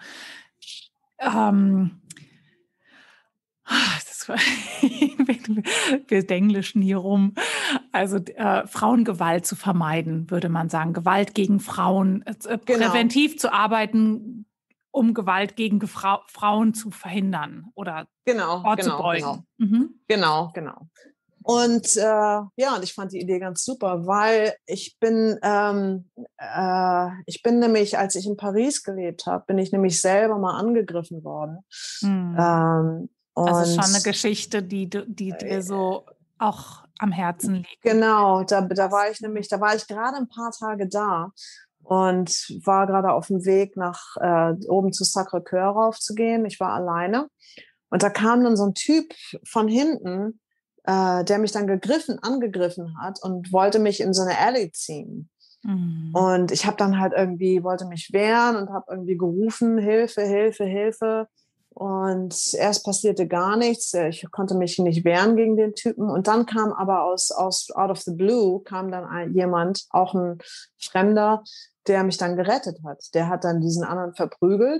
ähm, wir denglischen hier rum. Also äh, Frauengewalt zu vermeiden, würde man sagen. Gewalt gegen Frauen, äh, genau. Präventiv zu arbeiten, um Gewalt gegen Gefra- Frauen zu verhindern oder genau, vorzubeugen. Genau, genau. Mhm. Genau, genau. Und äh, ja, und ich fand die Idee ganz super, weil ich bin, ähm, äh, ich bin nämlich, als ich in Paris gelebt habe, bin ich nämlich selber mal angegriffen worden. Mhm. Ähm, Das ist schon eine Geschichte, die, die dir so auch am Herzen liegt. Genau, da, da war ich nämlich, da war ich gerade ein paar Tage da und war gerade auf dem Weg nach äh, oben zu Sacré-Cœur raufzugehen. Ich war alleine und da kam dann so ein Typ von hinten, äh, der mich dann gegriffen, angegriffen hat und wollte mich in so eine Alley ziehen. Mhm. Und ich habe dann halt irgendwie, wollte mich wehren und habe irgendwie gerufen, Hilfe, Hilfe, Hilfe. Und erst passierte gar nichts. Ich konnte mich nicht wehren gegen den Typen. Und dann kam aber aus, aus out of the blue, kam dann ein, jemand, auch ein Fremder, der mich dann gerettet hat. Der hat dann diesen anderen verprügelt,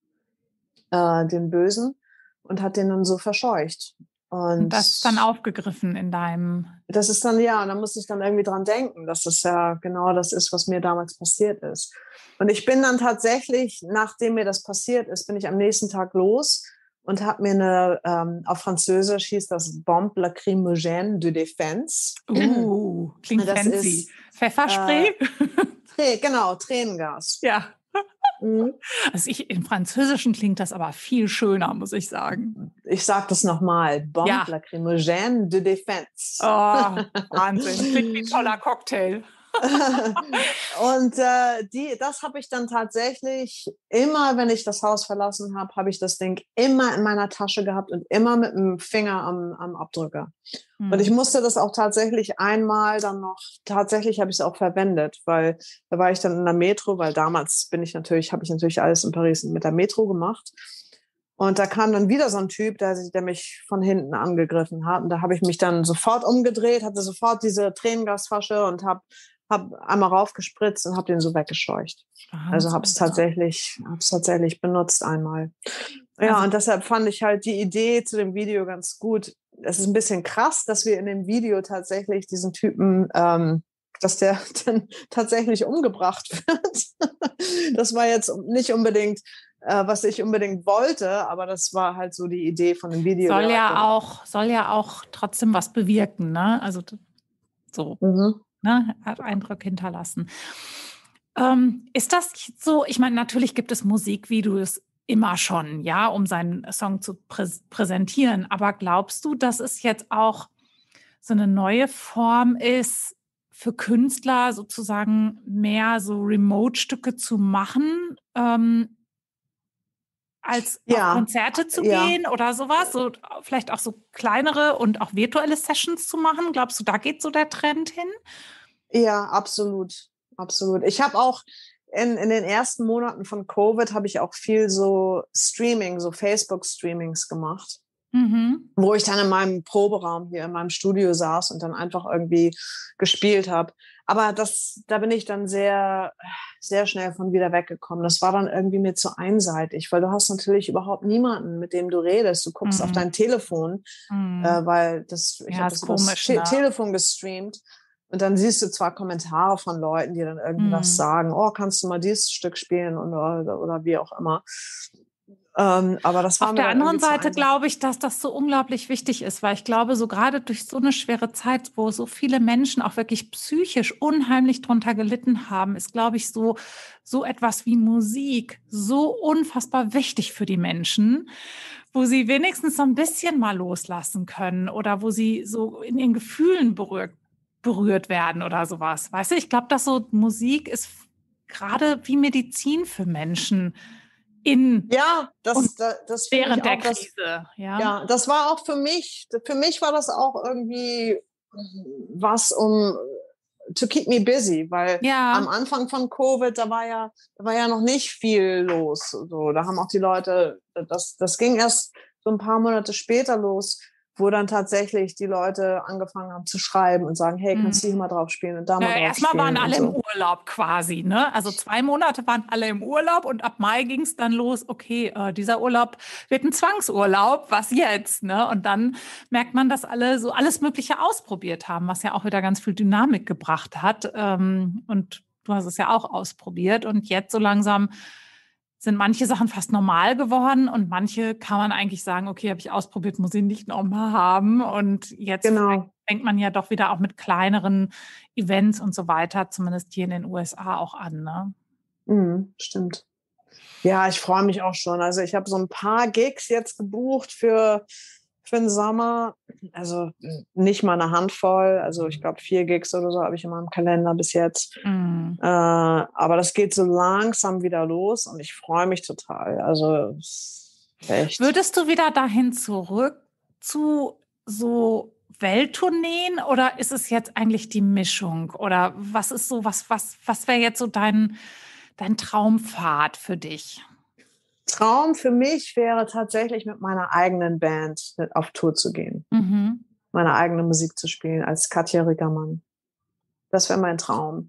äh, den Bösen, und hat den dann so verscheucht. Und, und das ist dann aufgegriffen in deinem... Das ist dann, ja, und da muss ich dann irgendwie dran denken, dass das ja genau das ist, was mir damals passiert ist. Und ich bin dann tatsächlich, nachdem mir das passiert ist, bin ich am nächsten Tag los und habe mir eine, ähm, auf Französisch hieß das Bombe lacrymogène de défense. Uh, klingt das fancy. Ist, Pfefferspray? Äh, genau, Tränengas. Ja. Also ich, im Französischen klingt das aber viel schöner, muss ich sagen. Ich sage das nochmal. Bombe ja. lacrymogène de défense. Oh, Wahnsinn. Klingt wie ein toller Cocktail. Und äh, die, das habe ich dann tatsächlich immer, wenn ich das Haus verlassen habe, habe ich das Ding immer in meiner Tasche gehabt und immer mit dem Finger am, am Abdrücker. Hm. Und ich musste das auch tatsächlich einmal dann noch, tatsächlich habe ich es auch verwendet, weil da war ich dann in der Metro, weil damals bin ich natürlich, habe ich natürlich alles in Paris mit der Metro gemacht. Und da kam dann wieder so ein Typ, der, der mich von hinten angegriffen hat. Und da habe ich mich dann sofort umgedreht, hatte sofort diese Tränengasflasche und habe hab einmal raufgespritzt und habe den so weggescheucht. Wahnsinn. Also habe es tatsächlich, hab's tatsächlich benutzt einmal. Ja, also, und deshalb fand ich halt die Idee zu dem Video ganz gut, es ist ein bisschen krass, dass wir in dem Video tatsächlich diesen Typen, ähm, dass der dann tatsächlich umgebracht wird. Das war jetzt nicht unbedingt, äh, was ich unbedingt wollte, aber das war halt so die Idee von dem Video. Soll ja auch, soll ja auch trotzdem was bewirken, ne? Also so, mhm. ne? Hat Eindruck hinterlassen. Ähm, ist das so, ich meine, natürlich gibt es Musikvideos immer schon, ja, um seinen Song zu prä- präsentieren, aber glaubst du, dass es jetzt auch so eine neue Form ist, für Künstler sozusagen mehr so Remote-Stücke zu machen, ähm, als ja, auf Konzerte zu ja. gehen oder sowas? So, vielleicht auch so kleinere und auch virtuelle Sessions zu machen? Glaubst du, da geht so der Trend hin? Ja, absolut. Absolut. Ich habe auch in, in den ersten Monaten von Covid habe ich auch viel so Streaming, so Facebook-Streamings gemacht. Mhm. Wo ich dann in meinem Proberaum hier in meinem Studio saß und dann einfach irgendwie gespielt habe. Aber das, da bin ich dann sehr, sehr schnell von wieder weggekommen. Das war dann irgendwie mir zu einseitig, weil du hast natürlich überhaupt niemanden, mit dem du redest. Du guckst mhm. auf dein Telefon, mhm. äh, weil das, ich ja, habe das über das Te- ne? Telefon gestreamt. Und dann siehst du zwar Kommentare von Leuten, die dann irgendwas mhm. sagen, oh, kannst du mal dieses Stück spielen oder, oder, oder wie auch immer. Ähm, aber das war auf der anderen Seite glaube ich, dass das so unglaublich wichtig ist, weil ich glaube, so gerade durch so eine schwere Zeit, wo so viele Menschen auch wirklich psychisch unheimlich drunter gelitten haben, ist, glaube ich, so, so etwas wie Musik so unfassbar wichtig für die Menschen, wo sie wenigstens so ein bisschen mal loslassen können oder wo sie so in ihren Gefühlen berührt, berührt werden oder sowas. Weißt du, ich glaube, dass so Musik ist gerade wie Medizin für Menschen. In ja, das, das, das während ich der auch, Krise. Das, ja. ja, das war auch für mich, für mich war das auch irgendwie was, um to keep me busy, weil ja. am Anfang von Covid, da war ja, da war ja noch nicht viel los. So, da haben auch die Leute, das, das ging erst so ein paar Monate später los, wo dann tatsächlich die Leute angefangen haben zu schreiben und sagen, hey, kannst du hier mal drauf spielen und da mal ja, drauf spielen. Erstmal waren alle so. im Urlaub quasi, ne? Also zwei Monate waren alle im Urlaub und ab Mai ging es dann los, okay, äh, dieser Urlaub wird ein Zwangsurlaub, was jetzt, ne? Und dann merkt man, dass alle so alles Mögliche ausprobiert haben, was ja auch wieder ganz viel Dynamik gebracht hat. Ähm, und du hast es ja auch ausprobiert und jetzt so langsam sind manche Sachen fast normal geworden und manche kann man eigentlich sagen, okay, habe ich ausprobiert, muss ich nicht nochmal haben. Und jetzt genau. fängt man ja doch wieder auch mit kleineren Events und so weiter, zumindest hier in den U S A auch an, ne? Mhm, stimmt. Ja, ich freue mich auch schon. Also ich habe so ein paar Gigs jetzt gebucht für, für den Sommer. Also nicht mal eine Handvoll. Also ich glaube vier Gigs oder so habe ich in meinem Kalender bis jetzt. Mhm. Äh, aber das geht so langsam wieder los und ich freue mich total. Also echt. Würdest du wieder dahin zurück zu so Welttourneen oder ist es jetzt eigentlich die Mischung? Oder was ist so, was, was, was wäre jetzt so dein, dein Traumpfad für dich? Traum für mich wäre tatsächlich mit meiner eigenen Band auf Tour zu gehen. Mhm. Meine eigene Musik zu spielen als Katja Rickermann. Das wäre mein Traum.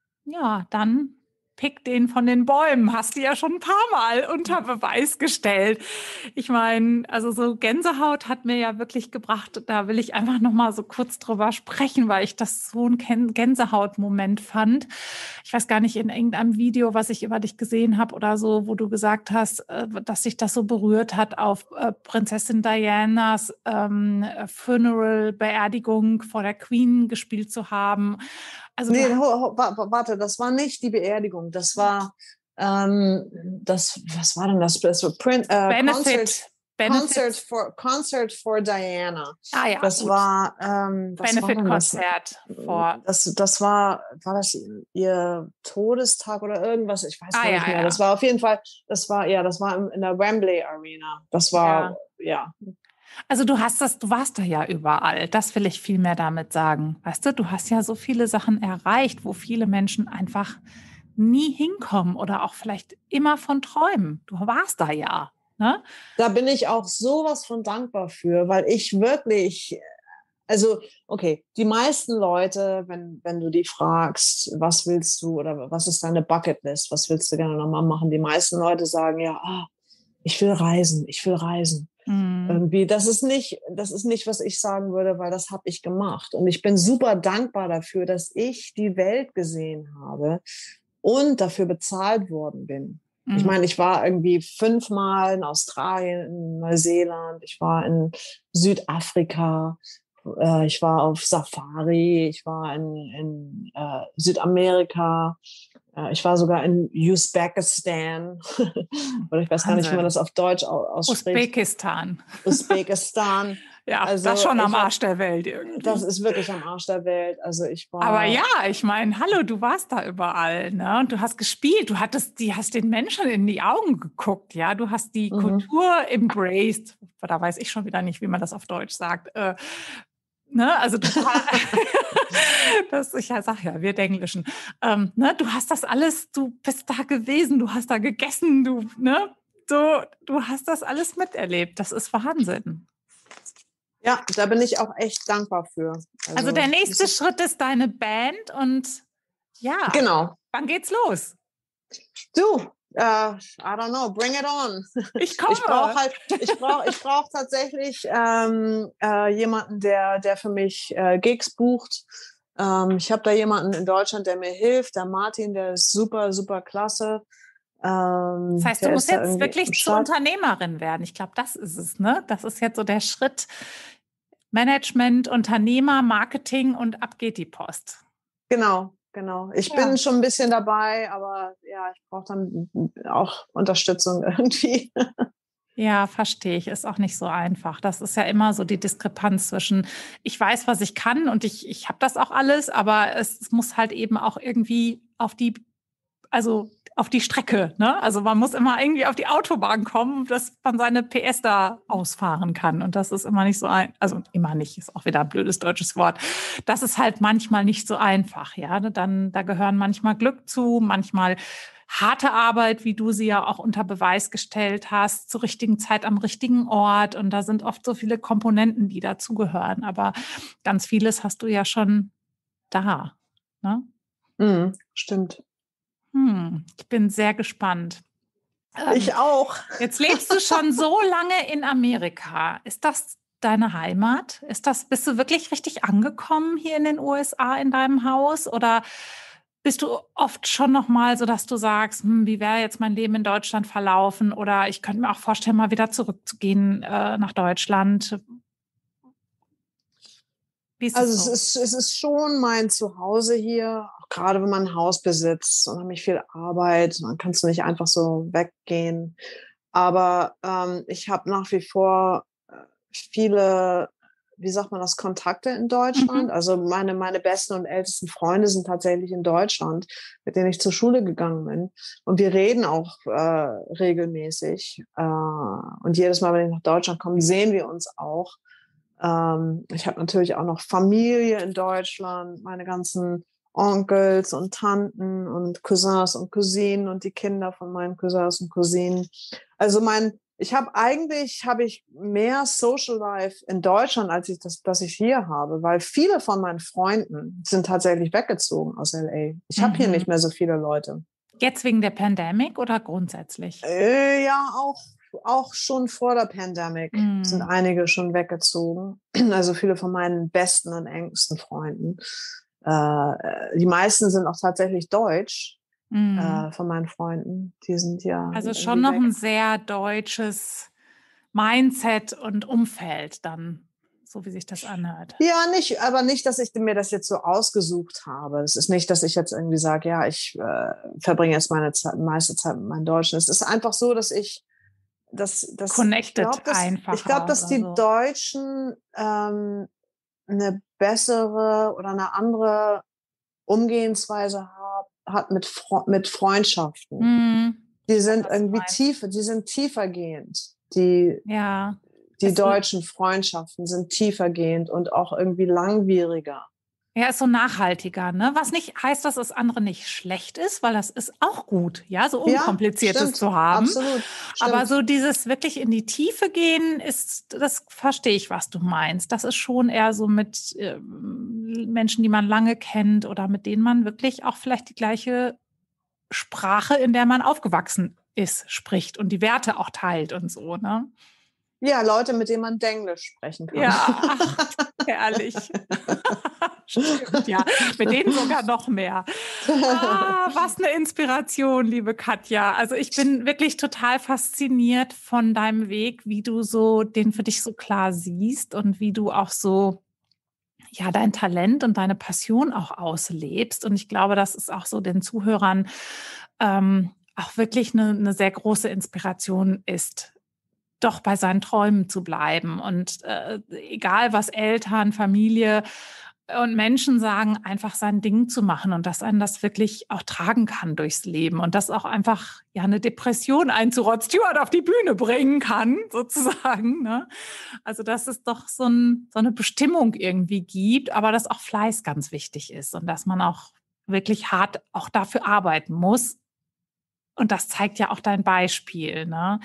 Ja, dann pick den von den Bäumen. Hast du ja schon ein paar Mal unter Beweis gestellt. Ich meine, also so Gänsehaut hat mir ja wirklich gebracht. Da will ich einfach noch mal so kurz drüber sprechen, weil ich das so ein Gänsehautmoment fand. Ich weiß gar nicht, in irgendeinem Video, was ich über dich gesehen habe oder so, wo du gesagt hast, dass sich das so berührt hat auf Prinzessin Dianas ähm, Funeral, Beerdigung vor der Queen gespielt zu haben. Also nee, ho, ho, warte, das war nicht die Beerdigung. Das war, ähm, das, was war denn das? das war Print, äh, Benefit. Concert, Benefit. Concert, for, Concert for Diana. Ah ja, das gut. war, ähm, was Benefit-Konzert. Das? das, das war, war das ihr Todestag oder irgendwas? Ich weiß ah, gar ja, nicht mehr. Ja. Das war auf jeden Fall, das war, ja, das war in der Wembley Arena. Das war, ja. ja. Also du hast das, du warst da ja überall. Das will ich viel mehr damit sagen. Weißt du, du hast ja so viele Sachen erreicht, wo viele Menschen einfach nie hinkommen oder auch vielleicht immer von träumen. Du warst da ja, ne? Da bin ich auch sowas von dankbar für, weil ich wirklich, also okay, die meisten Leute, wenn, wenn du die fragst, was willst du oder was ist deine Bucketlist, was willst du gerne nochmal machen, die meisten Leute sagen ja, ah, ich will reisen, ich will reisen. Mhm. Irgendwie, das ist nicht, das ist nicht, was ich sagen würde, weil das habe ich gemacht. Und ich bin super dankbar dafür, dass ich die Welt gesehen habe und dafür bezahlt worden bin. Mhm. Ich meine, ich war irgendwie fünfmal in Australien, in Neuseeland, ich war in Südafrika, äh, ich war auf Safari, ich war in, in äh, Südamerika, äh, ich war sogar in Usbekistan, oder ich weiß gar nicht, wie man das auf Deutsch ausspricht. Usbekistan. Usbekistan. Ja, also das schon am war, Arsch der Welt irgendwie. Das ist wirklich am Arsch der Welt. Also ich war. Aber ja, ich meine, hallo, du warst da überall, ne? Und du hast gespielt, du hattest, die hast den Menschen in die Augen geguckt, ja. Du hast die Mhm. Kultur embraced. Da weiß ich schon wieder nicht, wie man das auf Deutsch sagt. Äh, ne? Also du, das, ich sag ja, wir Englischen. Ähm, ne? Du hast das alles, du bist da gewesen, du hast da gegessen, du, ne? So, du hast das alles miterlebt. Das ist Wahnsinn. Ja, da bin ich auch echt dankbar für. Also, also der nächste ist Schritt ist deine Band und ja, genau. Wann geht's los? Du, uh, I don't know, bring it on. Ich komme. Ich brauche halt, ich brauche, ich brauche tatsächlich ähm, äh, jemanden, der, der für mich äh, Gigs bucht. Ähm, ich habe da jemanden in Deutschland, der mir hilft. Der Martin, der ist super, super klasse. Ähm, das heißt, du musst jetzt wirklich zur Unternehmerin werden. Ich glaube, das ist es, ne? Das ist jetzt so der Schritt. Management, Unternehmer, Marketing und ab geht die Post. Genau, genau. Ich ja. bin schon ein bisschen dabei, aber ja, ich brauche dann auch Unterstützung irgendwie. Ja, verstehe ich. Ist auch nicht so einfach. Das ist ja immer so die Diskrepanz zwischen, ich weiß, was ich kann und ich, ich habe das auch alles, aber es, es muss halt eben auch irgendwie auf die, also auf die Strecke, ne? Also man muss immer irgendwie auf die Autobahn kommen, dass man seine P S da ausfahren kann. Und das ist immer nicht so ein, also immer nicht, ist auch wieder ein blödes deutsches Wort. Das ist halt manchmal nicht so einfach, ja. Dann, da gehören manchmal Glück zu, manchmal harte Arbeit, wie du sie ja auch unter Beweis gestellt hast, zur richtigen Zeit am richtigen Ort. Und da sind oft so viele Komponenten, die dazugehören. Aber ganz vieles hast du ja schon da, ne? Mhm, stimmt. Hm, ich bin sehr gespannt. Ich ähm, auch. Jetzt lebst du schon so lange in Amerika. Ist das deine Heimat? Ist das, bist du wirklich richtig angekommen hier in den U S A in deinem Haus? Oder bist du oft schon noch mal so, dass du sagst, hm, wie wäre jetzt mein Leben in Deutschland verlaufen? Oder ich könnte mir auch vorstellen, mal wieder zurückzugehen äh, nach Deutschland. Wie ist also so? es, ist, es ist schon mein Zuhause hier, auch gerade wenn man ein Haus besitzt, unheimlich viel Arbeit, dann kannst du nicht einfach so weggehen. Aber ähm, ich habe nach wie vor viele, wie sagt man das, Kontakte in Deutschland. Mhm. Also meine, meine besten und ältesten Freunde sind tatsächlich in Deutschland, mit denen ich zur Schule gegangen bin. Und wir reden auch äh, regelmäßig. Äh, und jedes Mal, wenn ich nach Deutschland komme, sehen wir uns auch. Ähm, ich habe natürlich auch noch Familie in Deutschland, meine ganzen Onkels und Tanten und Cousins und Cousinen und die Kinder von meinen Cousins und Cousinen. Also mein, ich habe eigentlich habe ich mehr Social Life in Deutschland, als ich das, das ich hier habe, weil viele von meinen Freunden sind tatsächlich weggezogen aus L A. Ich habe mhm. hier nicht mehr so viele Leute. Jetzt wegen der Pandemie oder grundsätzlich? Äh, ja, auch Auch schon vor der Pandemie mm. sind einige schon weggezogen. Also viele von meinen besten und engsten Freunden. Äh, die meisten sind auch tatsächlich deutsch, mm. äh, von meinen Freunden. Die sind ja. Also schon noch weg. Ein sehr deutsches Mindset und Umfeld dann, so wie sich das anhört. Ja, nicht, aber nicht, dass ich mir das jetzt so ausgesucht habe. Es ist nicht, dass ich jetzt irgendwie sage, ja, ich äh, verbringe jetzt meine Zeit, meiste Zeit mit meinen Deutschen. Es ist einfach so, dass ich Das, das, Connected ich glaube, dass, einfach. Ich glaube, dass die so. Deutschen ähm, eine bessere oder eine andere Umgehensweise hat, hat mit, Fre- mit Freundschaften. Mm. Die sind ja, irgendwie tiefer, die sind tiefergehend. Die, ja. die deutschen Freundschaften sind tiefergehend und auch irgendwie langwieriger. Ja, ist so nachhaltiger, ne? Was nicht heißt, dass das andere nicht schlecht ist, weil das ist auch gut, ja, so Unkompliziertes ja, zu haben. Absolut. Stimmt. Aber so dieses wirklich in die Tiefe gehen, ist, das verstehe ich, was du meinst. Das ist schon eher so mit äh, Menschen, die man lange kennt oder mit denen man wirklich auch vielleicht die gleiche Sprache, in der man aufgewachsen ist, spricht und die Werte auch teilt und so, ne? Ja, Leute, mit denen man Denglisch sprechen kann. Ja, ach, herrlich. Stimmt, ja. Mit denen sogar noch mehr. Ah, was eine Inspiration, liebe Katja. Also ich bin wirklich total fasziniert von deinem Weg, wie du so den für dich so klar siehst und wie du auch so ja dein Talent und deine Passion auch auslebst. Und ich glaube, das ist auch so den Zuhörern ähm, auch wirklich eine, eine sehr große Inspiration ist, doch bei seinen Träumen zu bleiben. Und äh, egal, was Eltern, Familie und Menschen sagen, einfach sein Ding zu machen und dass einen das wirklich auch tragen kann durchs Leben und das auch einfach ja eine Depression ein zu Rod Stewart auf die Bühne bringen kann, sozusagen. Ne? Also dass es doch so, ein, so eine Bestimmung irgendwie gibt, aber dass auch Fleiß ganz wichtig ist und dass man auch wirklich hart auch dafür arbeiten muss. Und das zeigt ja auch dein Beispiel, ne?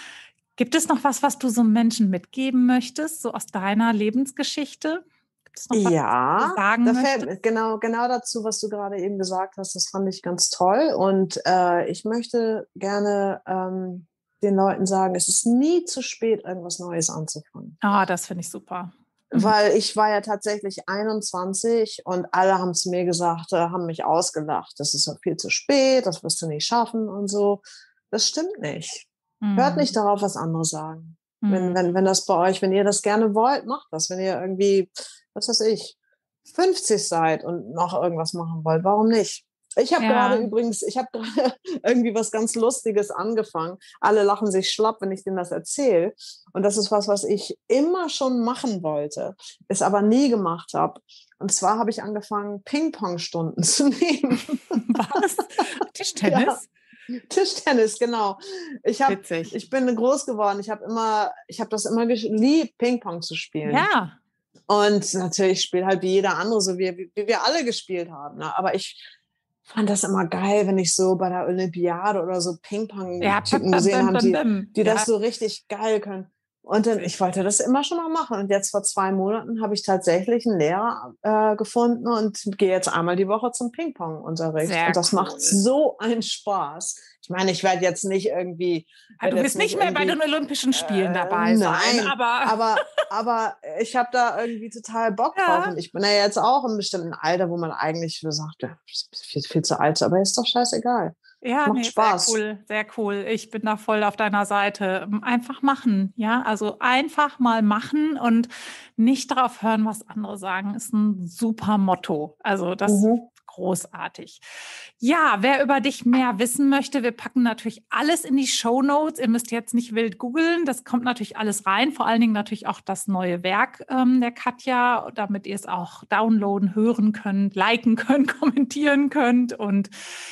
Gibt es noch was, was du so Menschen mitgeben möchtest, so aus deiner Lebensgeschichte? Gibt es noch was, ja, was du sagen da möchtest? fällt genau, genau dazu, was du gerade eben gesagt hast, das fand ich ganz toll. Und äh, ich möchte gerne ähm, den Leuten sagen, es ist nie zu spät, irgendwas Neues anzufangen. Ah, das finde ich super. Mhm. Weil ich war ja tatsächlich einundzwanzig und alle haben es mir gesagt, äh, haben mich ausgelacht. Das ist ja viel zu spät, das wirst du nicht schaffen und so. Das stimmt nicht. Mhm. Hört nicht darauf, was andere sagen. Mhm. Wenn, wenn, wenn das bei euch, wenn ihr das gerne wollt, macht das. Wenn ihr irgendwie, was weiß ich, fünfzig seid und noch irgendwas machen wollt, warum nicht? Ich habe Ja. gerade übrigens, ich habe gerade irgendwie was ganz Lustiges angefangen. Alle lachen sich schlapp, wenn ich denen das erzähle. Und das ist was, was ich immer schon machen wollte, es aber nie gemacht habe. Und zwar habe ich angefangen, Ping-Pong-Stunden zu nehmen. Was? Tischtennis? Ja. Tischtennis, genau. Ich habe, Witzig. ich bin groß geworden. Ich habe immer, ich habe das immer geliebt, Ping-Pong zu spielen. Ja. Und natürlich spiele halt wie jeder andere, so wie, wie, wie wir alle gespielt haben. Ne? Aber ich fand das immer geil, wenn ich so bei der Olympiade oder so Ping-Pong-Typen Ja, gesehen habe, die, die ja. das so richtig geil können. Und dann, ich wollte das immer schon mal machen. Und jetzt vor zwei Monaten habe ich tatsächlich einen Lehrer äh, gefunden und gehe jetzt einmal die Woche zum Ping-Pong-Unterricht. Sehr und das cool. macht so einen Spaß. Ich meine, ich werde jetzt nicht irgendwie... Ja, du wirst nicht mehr bei den Olympischen Spielen äh, dabei sein. Nein, aber, aber, aber ich habe da irgendwie total Bock Ja. drauf. Und ich bin ja jetzt auch im bestimmten Alter, wo man eigentlich so sagt, ja, viel, viel zu alt, aber ist doch scheißegal. Ja, Macht nee, Spaß. sehr cool, sehr cool. Ich bin da voll auf deiner Seite. Einfach machen, ja, also einfach mal machen und nicht darauf hören, was andere sagen, ist ein super Motto. Also das Mhm. ist großartig. Ja, wer über dich mehr wissen möchte, wir packen natürlich alles in die Shownotes. Ihr müsst jetzt nicht wild googeln, das kommt natürlich alles rein, vor allen Dingen natürlich auch das neue Werk ähm, der Katja, damit ihr es auch downloaden, hören könnt, liken könnt, kommentieren könnt und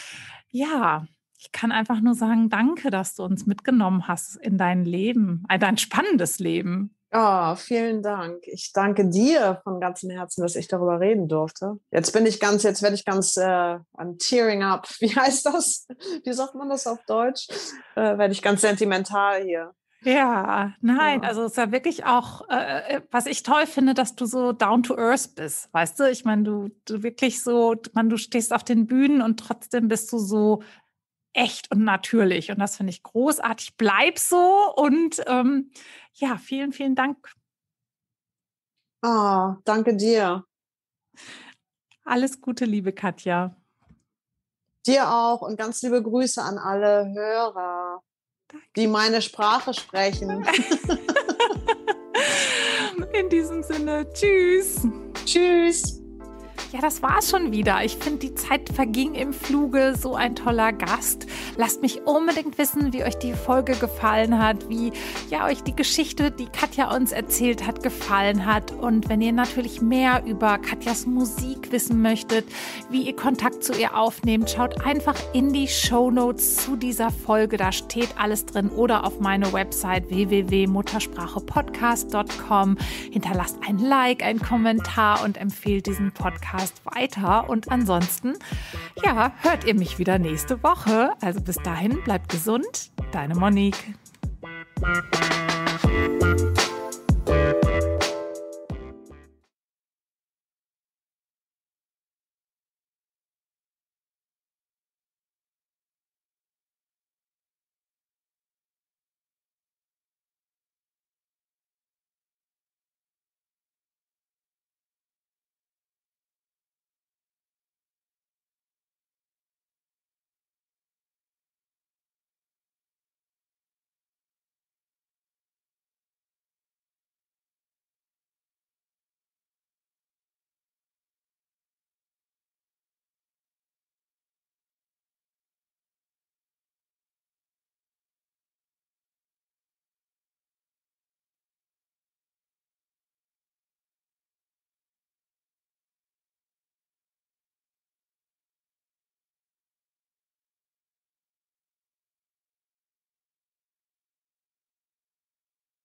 ja, ich kann einfach nur sagen, danke, dass du uns mitgenommen hast in dein Leben, in dein spannendes Leben. Oh, vielen Dank. Ich danke dir von ganzem Herzen, dass ich darüber reden durfte. Jetzt bin ich ganz, jetzt werde ich ganz, äh, I'm tearing up. Wie heißt das? Wie sagt man das auf Deutsch? Äh, werde ich ganz sentimental hier. Ja, nein, Ja. also es ist ja wirklich auch, äh, was ich toll finde, dass du so down to earth bist, weißt du? Ich meine, du, du wirklich so, man, du stehst auf den Bühnen und trotzdem bist du so echt und natürlich und das finde ich großartig. Bleib so und ähm, ja, vielen, vielen Dank. Ah, danke dir. Alles Gute, liebe Katja. Dir auch und ganz liebe Grüße an alle Hörer, die meine Sprache sprechen. In diesem Sinne, tschüss. Tschüss. Ja, das war's schon wieder. Ich finde, die Zeit verging im Fluge. So ein toller Gast. Lasst mich unbedingt wissen, wie euch die Folge gefallen hat, wie ja euch die Geschichte, die Katja uns erzählt hat, gefallen hat. Und wenn ihr natürlich mehr über Katjas Musik wissen möchtet, wie ihr Kontakt zu ihr aufnehmt, schaut einfach in die Shownotes zu dieser Folge. Da steht alles drin oder auf meine Website w w w punkt muttersprachepodcast punkt com. Hinterlasst ein Like, einen Kommentar und empfehlt diesen Podcast weiter. Und ansonsten, ja, hört ihr mich wieder nächste Woche. Also bis dahin, bleibt gesund. Deine Monique.